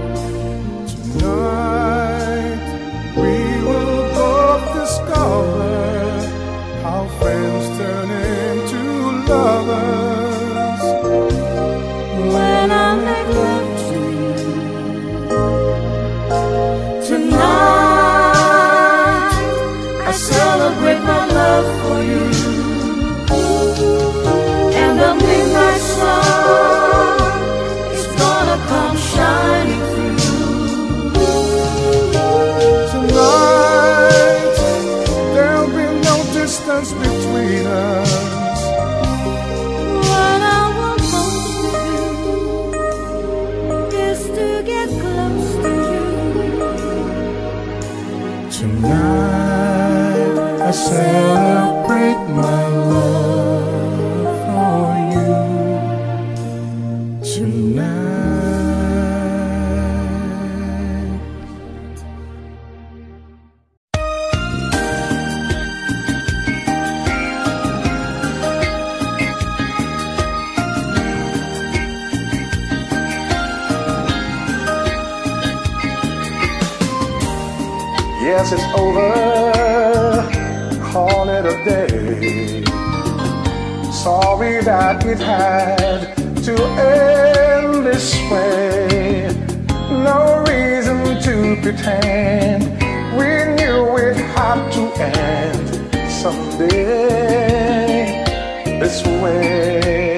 Tonight, we will both discover how friends turn into lovers. When I make love to you tonight, I celebrate my love for you, and the midnight sun is gonna come shining through. get close to you. Tonight I celebrate my love for you. Tonight. Yes, it's over, call it a day. Sorry that it had to end this way. No reason to pretend, we knew it had to end someday this way.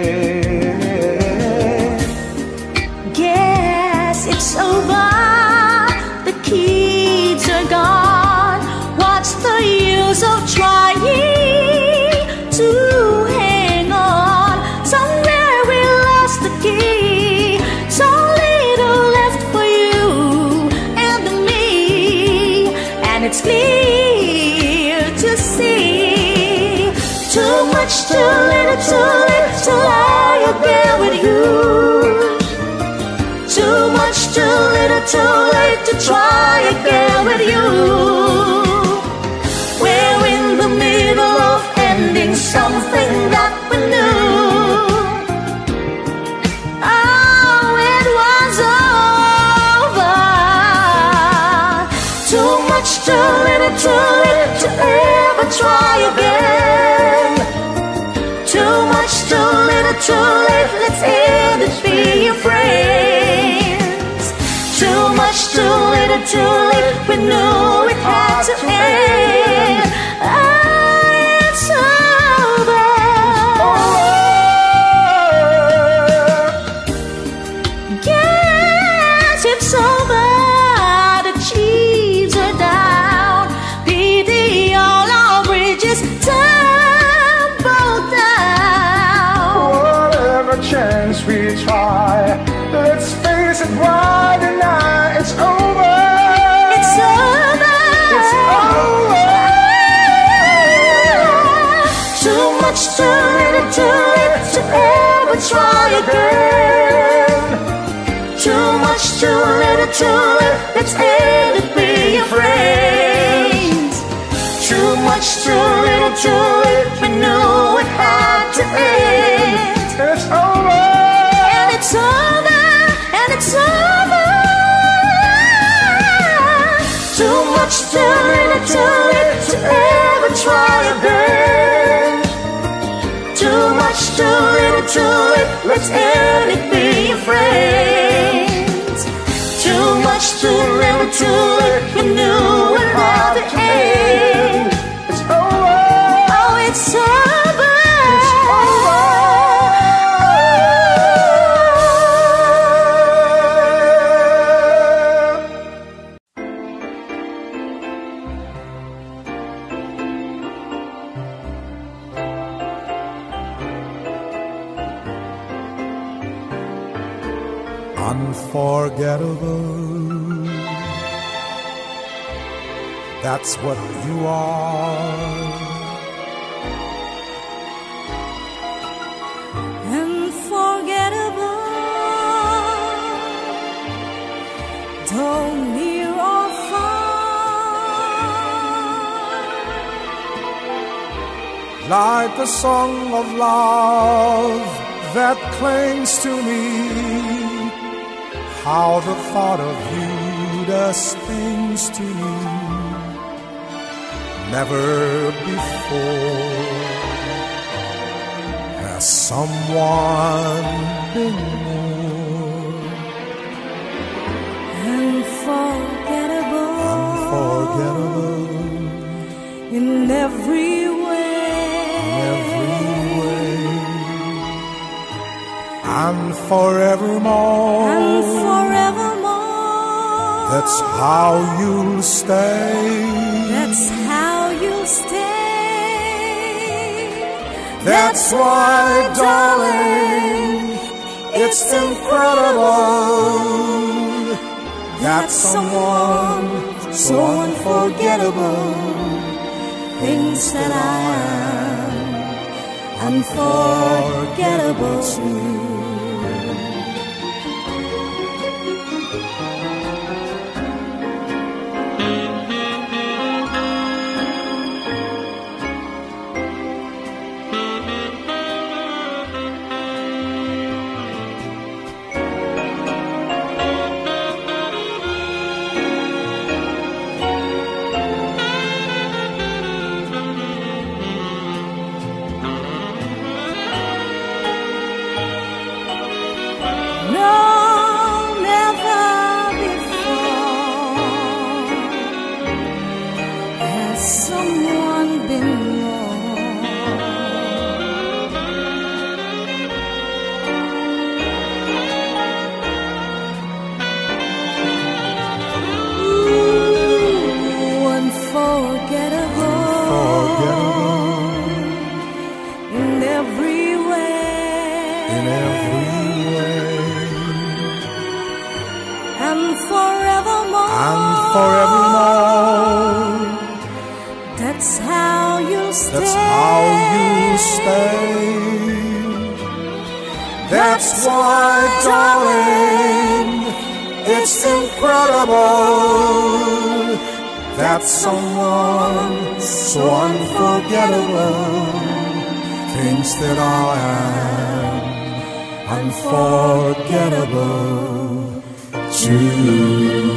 Guess it's over, the kids are gone. What's the use of trying to hang on? Somewhere we lost the key, so little left for you and me, and it's clear to see. Too much, too little, too late to lie again with you. Too much, too little, too late to try again with you. We're in the middle of ending something that we knew. Oh, it was over. Too much, too little, too late to ever try again. Too much, too little, too late, let's end it being friends. Too much, too little, too late, we knew it had to end. Oh, it's over. Yes, it's over. The chiefs are down. Pity all our bridges tumble down. Whatever chance we try, let's face it, why deny? It's over. It's over. It's over. Too much, too little, too late to ever try again. Too much, too little, too late, let's end it being friends. Too much, too little, too late, we knew it had to end. It's over. And it's over, and it's over. Too much, too little, too late to ever try again. Too much, too little, too late, let's end it being friends. Too much, too little, too late, we knew it had to end. It's over. Oh, it's over. It's over. Unforgettable, that's what you are. Unforgettable, though near or far. Like a song of love that clings to me, how the thought of you does things to me. Never before has someone been more Unforgettable, unforgettable in every way, in every way, and forevermore. and forevermore. That's how you'll stay. That's how you'll stay. That's why, darling, it's incredible That someone so unforgettable thinks that I am unforgettable too. That's why, darling, it's incredible that someone so unforgettable thinks that I am unforgettable too.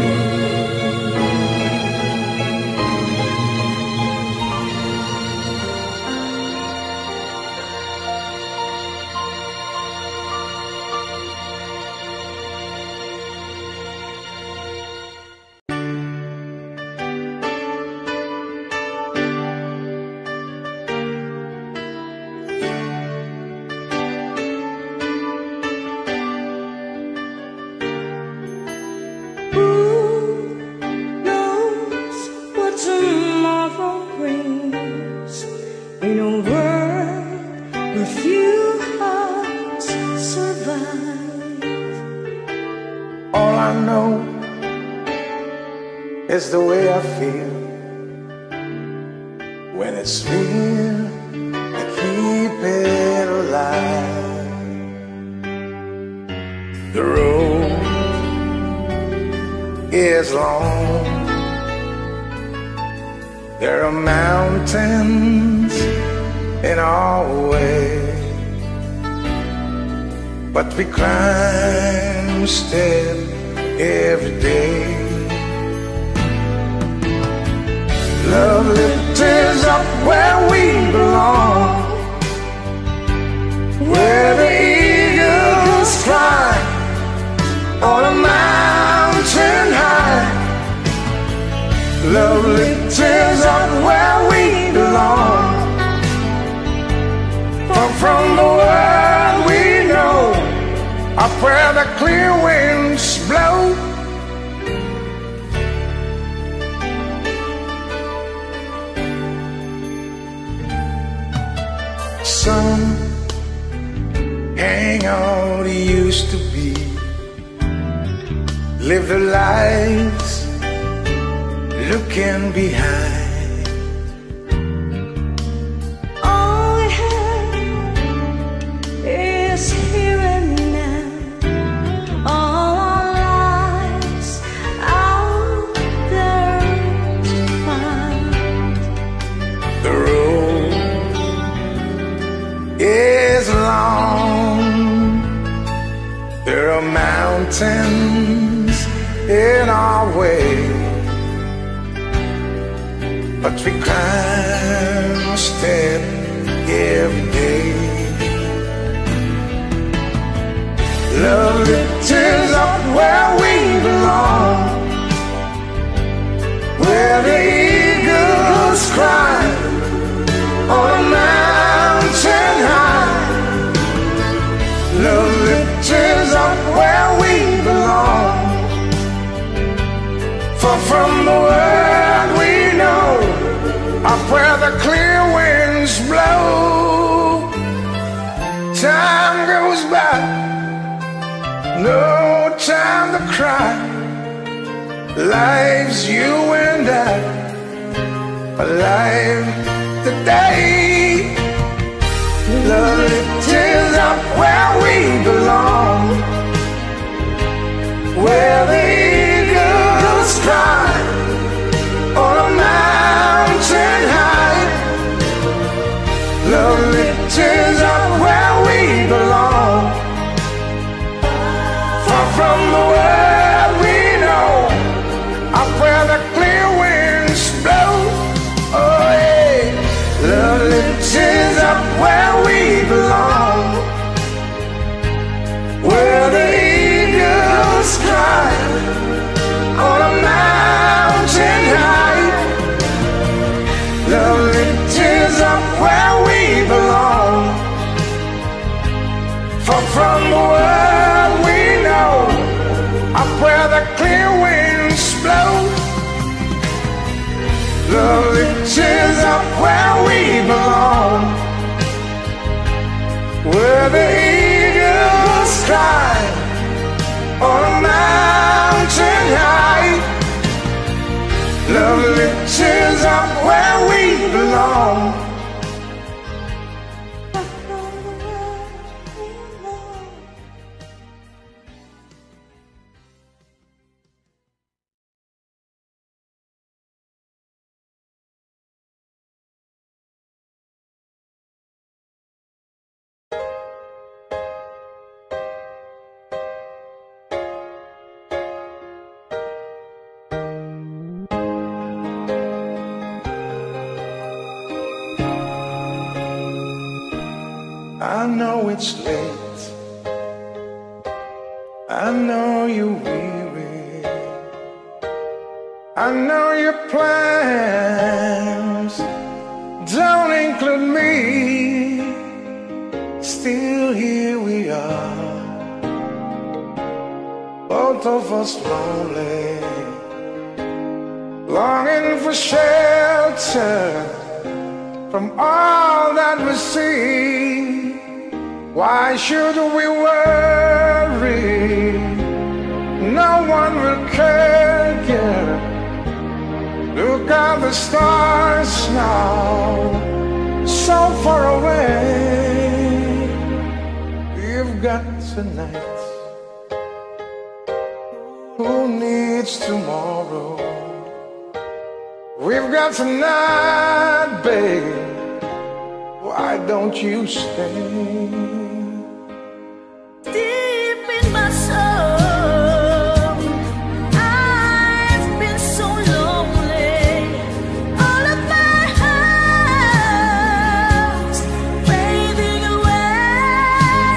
It's the way I feel when it's real. I keep it alive. The road is long. There are mountains in our way, but we climb step every day. Love lifts up where we belong, where the eagles fly on a mountain high. Love lifts up where we belong, far from the world we know, up where the clear winds blow. Some hang on he used to be, live their lives looking behind. All we have is here and now, all our lives out there to find. The road is long. There are mountains in our way, but we climb a step every day. Love lifts up where we belong, where the eagles cry on a mountain high. Love lifts up where we belong, far from the world we know, up where the clear winds blow. Time goes by, no time to cry. Life's you and I, alive today. Love lifts up where we belong, where the eagles fly on a mountain high. Love lifts up where we belong, far from the world we know, up where the clear winds blow. Oh yeah, love lifts up where we belong, where the eagles fly on a mountain high. Love lifts up where we belong, far from the world we know, up where the clear winds blow. Love lifts up where we belong, where the eagles fly on a mountain high. Love lifts up where we belong. I know it's late, I know you're weary, I know your plans don't include me. Still here we are, both of us lonely, longing for shelter from all that we see. Why should we worry? No one will care, yeah. Look at the stars now, so far away. We've got tonight, who needs tomorrow? We've got tonight, babe, why don't you stay? Deep in my soul, I've been so lonely. All of my hopes fading away.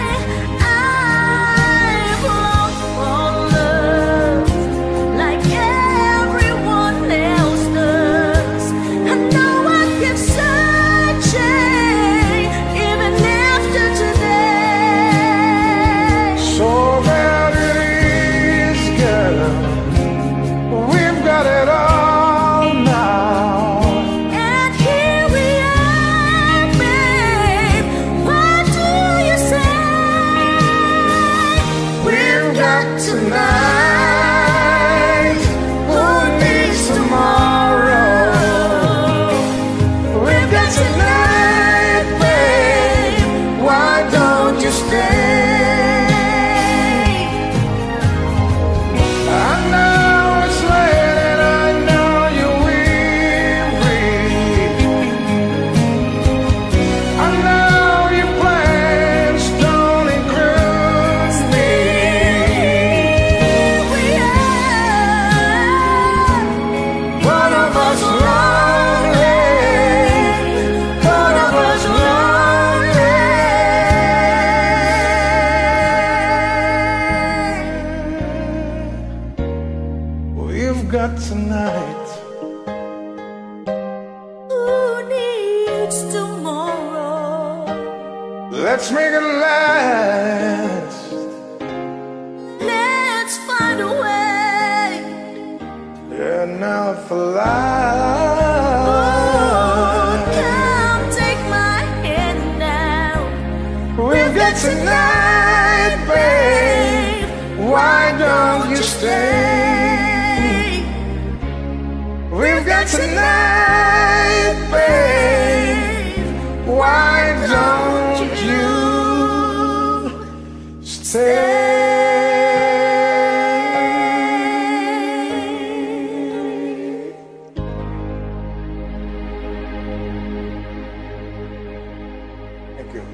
I've longed for love like everyone else does. I know I keep searching even after today. So bad it is, girl, we've got it all now. And here we are, babe. What do you say? We've got tonight, who needs tomorrow? We've got tonight, babe, why don't you stay? I know it's late and I know you're weary, I know your plans don't include me. We are One of us lonely, one of us lonely. We've got tonight, who needs tomorrow? let's make it last. Let's find a way. Yeah, now for Oh, life. come take my hand now. We've got tonight, babe, why don't you stay? night, babe, why don't you stay? Thank you.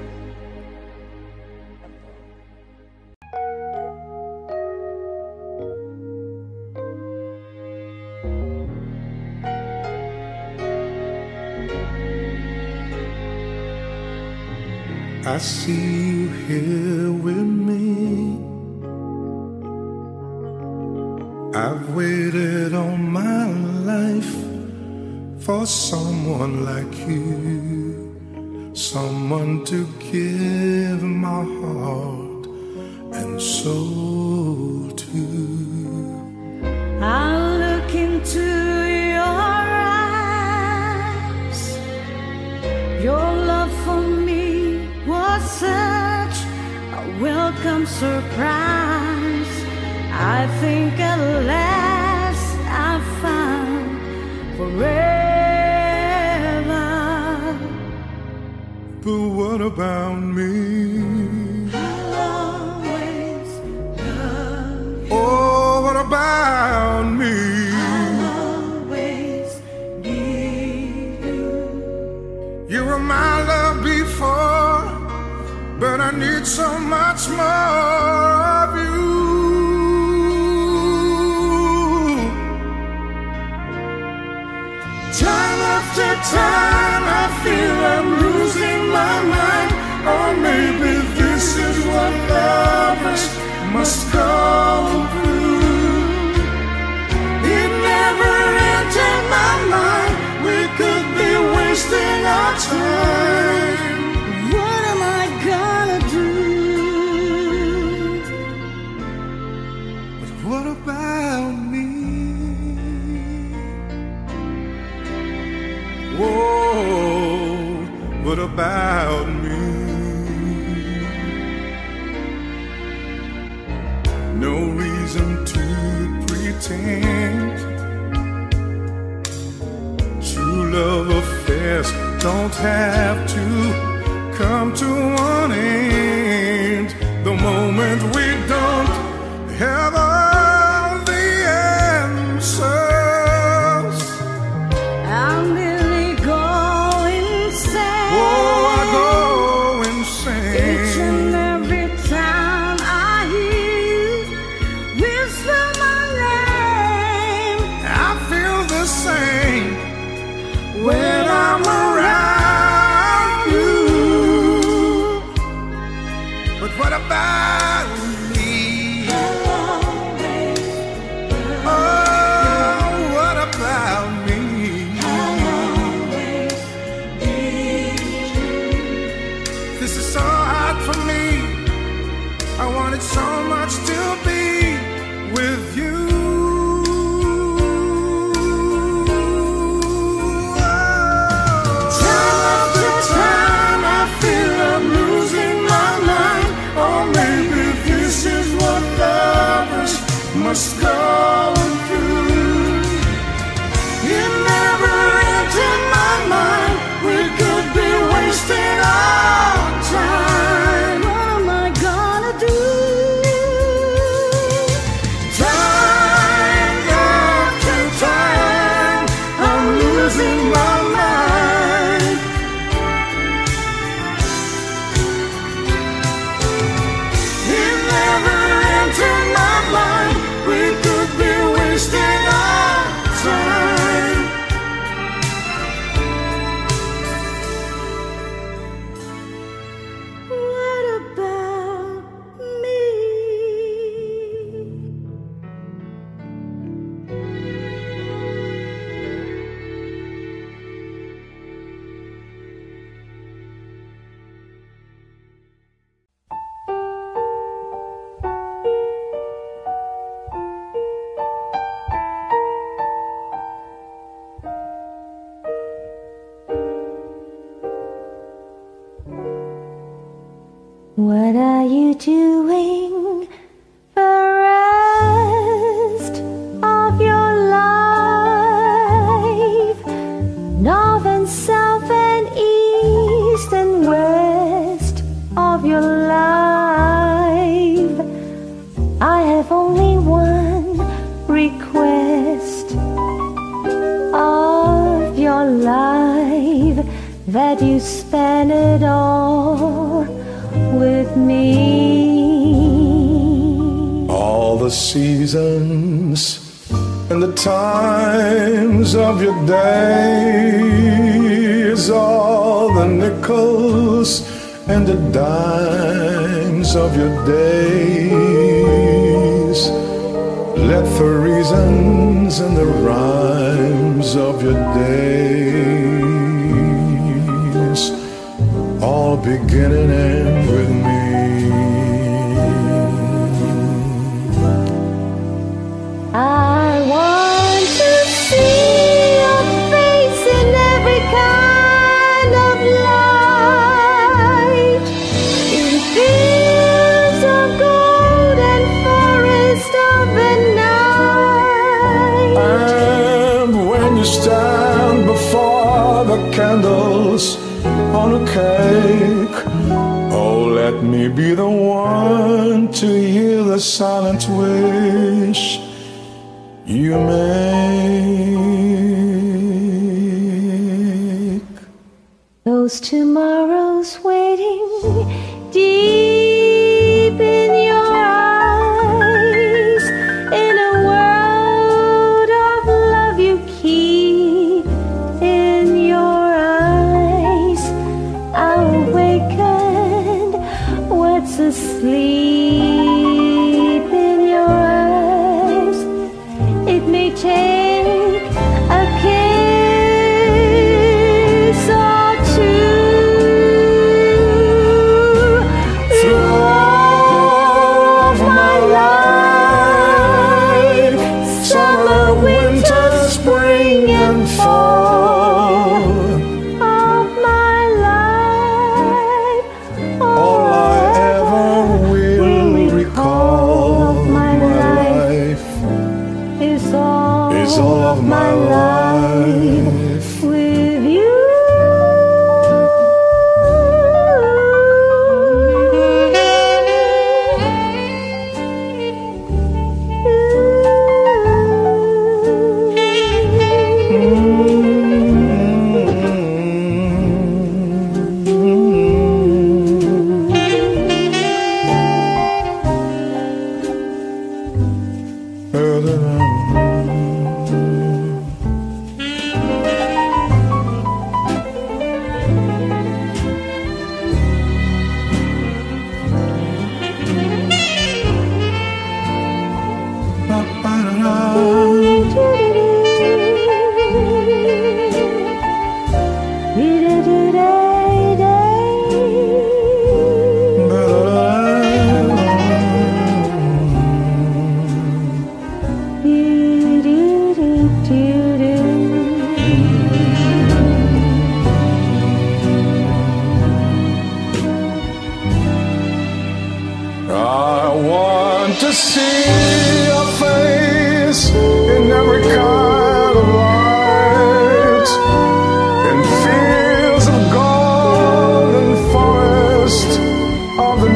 I see you here with me. I've waited all my life for someone like you, someone to give my heart and soul to. I look into your eyes. Your love for me was such a welcome surprise. I think at last I found forever. But what about me? I'll always love you. Oh, what about me? I'll always give you. You were my love before, but I need so much more of you. Time after time I feel I'm losing my mind. Or maybe this is what lovers must go through. It never entered my mind we could be wasting our time. What am I gonna do? But what about me? Whoa, what about me? No reason to pretend. True love affairs don't have to come to an end the moment we don't have all the answers. I'm nearly going insane. Oh, I go Each insane. and every time I hear you whisper my name, I feel the same when I'm around you. But what about me? Oh, what about me? This is so hard for me. I wanted so much to be with you. Time after time I feel I'm losing my mind. Or maybe this is what lovers must go through. It never entered my mind we could be wasting our time. what am I gonna do? Time after time I'm losing my mind. It never entered my mind we could be wasting our time. What about me? What are you doing for rest of your life? that you spend it all with me. All the seasons and the times of your days, all the nickels and the dimes of your days. Let the reasons and the rhymes of your days all begin and end with me. I want to see your face in every kind of light, in fields of gold and forest of the night. And when you stand before the candles on a cake, oh, let me be the one to hear the silent wish you make. Those tomorrows waiting deep in your eyes, in a world of love you keep in your eyes. Awakened, what's asleep in your eyes? It may take a kiss or two. Through all of my life, summer, winter, spring and fall of my life, All I ever will recall of my life is all, is all of my life. with you. I want to see your face in every kind of light, in fields of gold and forest of the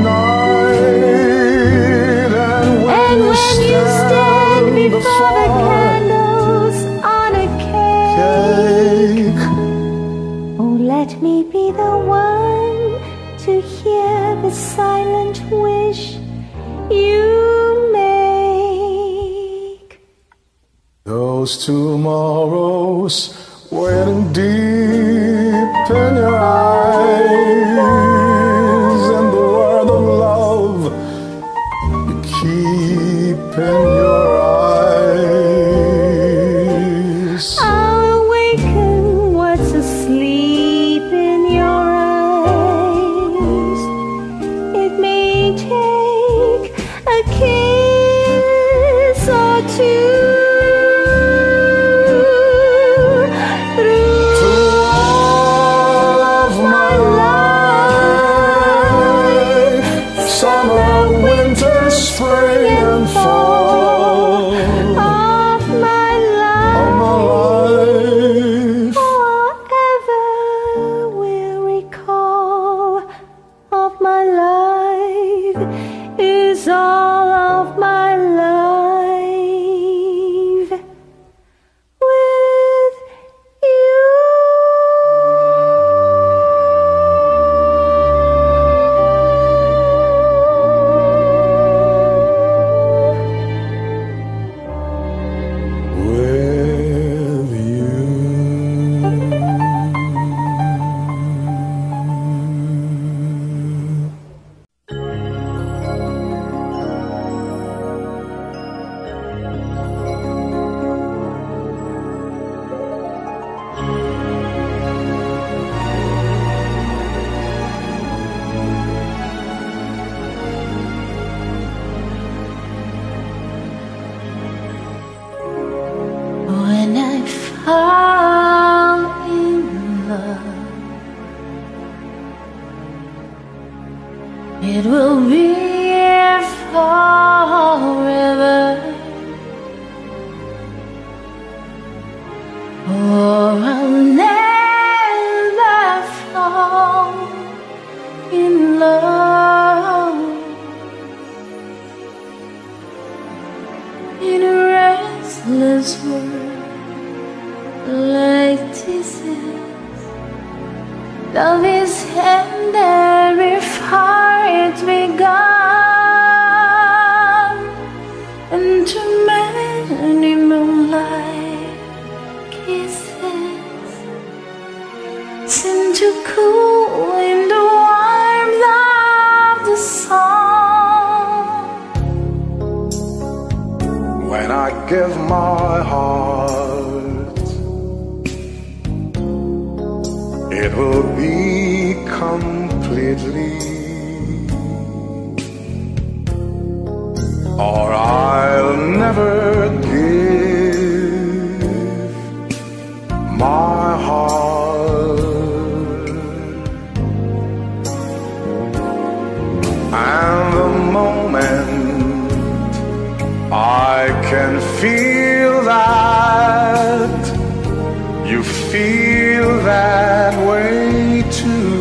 night. And when, And you, when stand you stand before the before candles on a cake, cake, oh, let me be the one to hear the silent wish you make. those tomorrows waiting deep in your eyes, and the word of love you keep in your eyes. Awaken what's asleep in your eyes. It may take a kiss or two. Through Through all of my life, or I'll never fall in love. In a restless world like this is, love is ended before it's begun, and too many moonlight kisses seem to cool in the warmth of the sun. When I give my heart, it will be completely, or I'll never give my heart. And the moment I can feel that you feel that way too,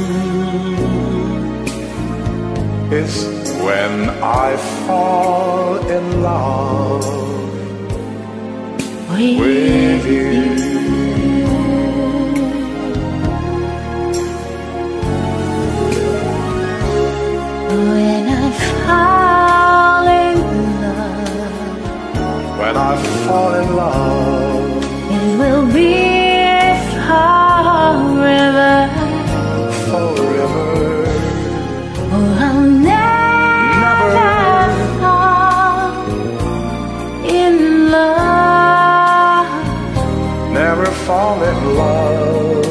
it's when I fall in love with, with you. When I fall in love, when I fall in love, it will be forever, forever. Or I'll never, never fall in love, never fall in love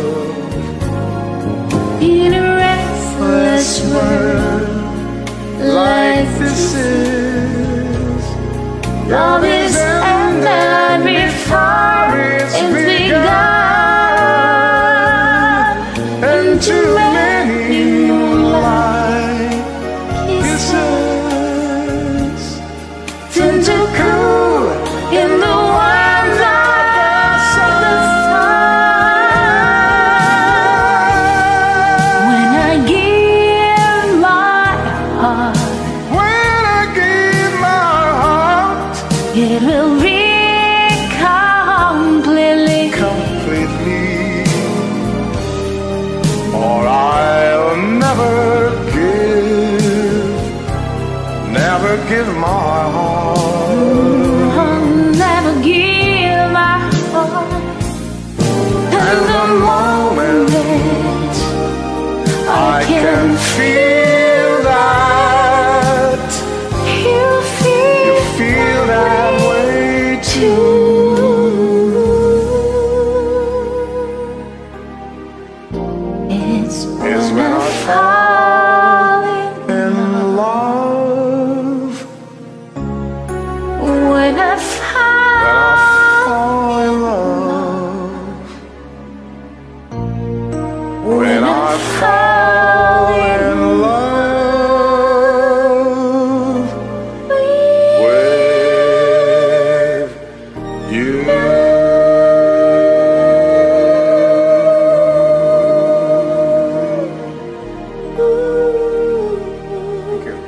in a restless world like this is. Love is ended before it's begun, and too many moonlight kisses seem to cool in the warmth of the sun. When I give my heart, when I give my heart, it will be completely, completely, or I'll never give, never give my heart. I'll never give my heart. And the moment I can feel that you feel, you feel that way too, it's is when I fall in love, when I when I fall, fall in love, when I fall in love with you. Thank you.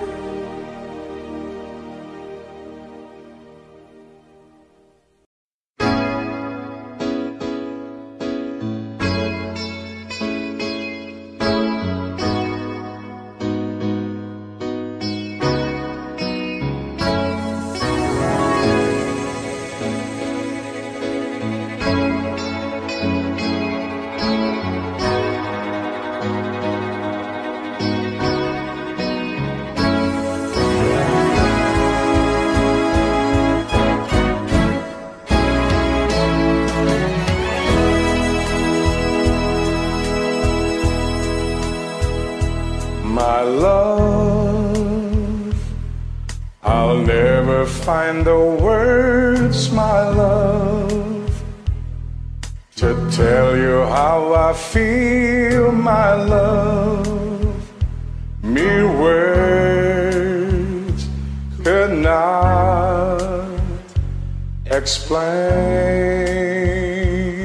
My love, I'll never find the words, my love, to tell you how I feel, my love. Mere words could not explain.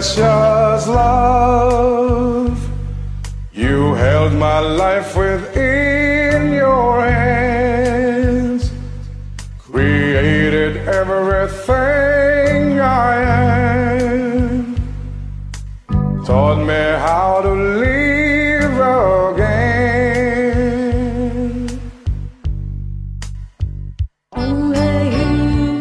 precious love. You held my life within your hands, created everything I am, taught me how to live again. Only you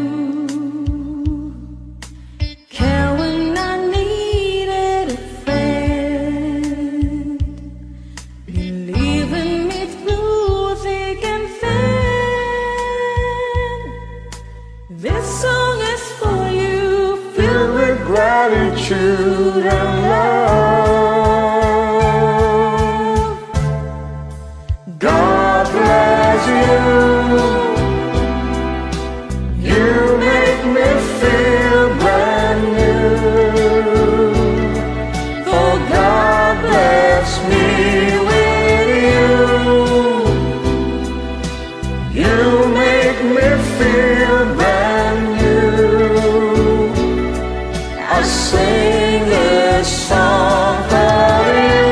care when I needed a friend, believing me through thick and thin. This song is for you, filled with Gratitude and love. God bless you. You make me feel brand new. For God bless me with you. You make me feel brand new. I sing this song for you.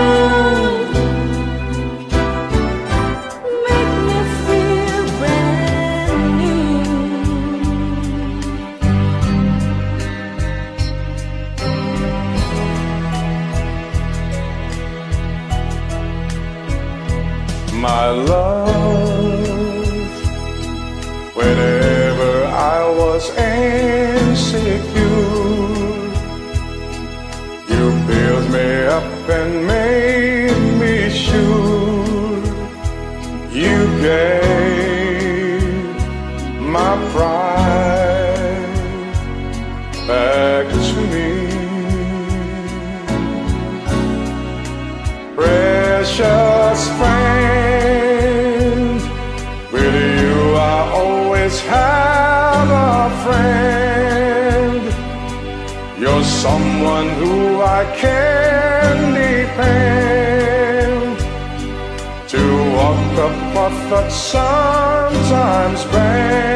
make me feel brand new. My love, whenever I was insecure, you built me up and made me sure. You gave my pride back to me. Precious friend, with you I always have a friend. You're someone who I can depend, to walk the path that sometimes bends.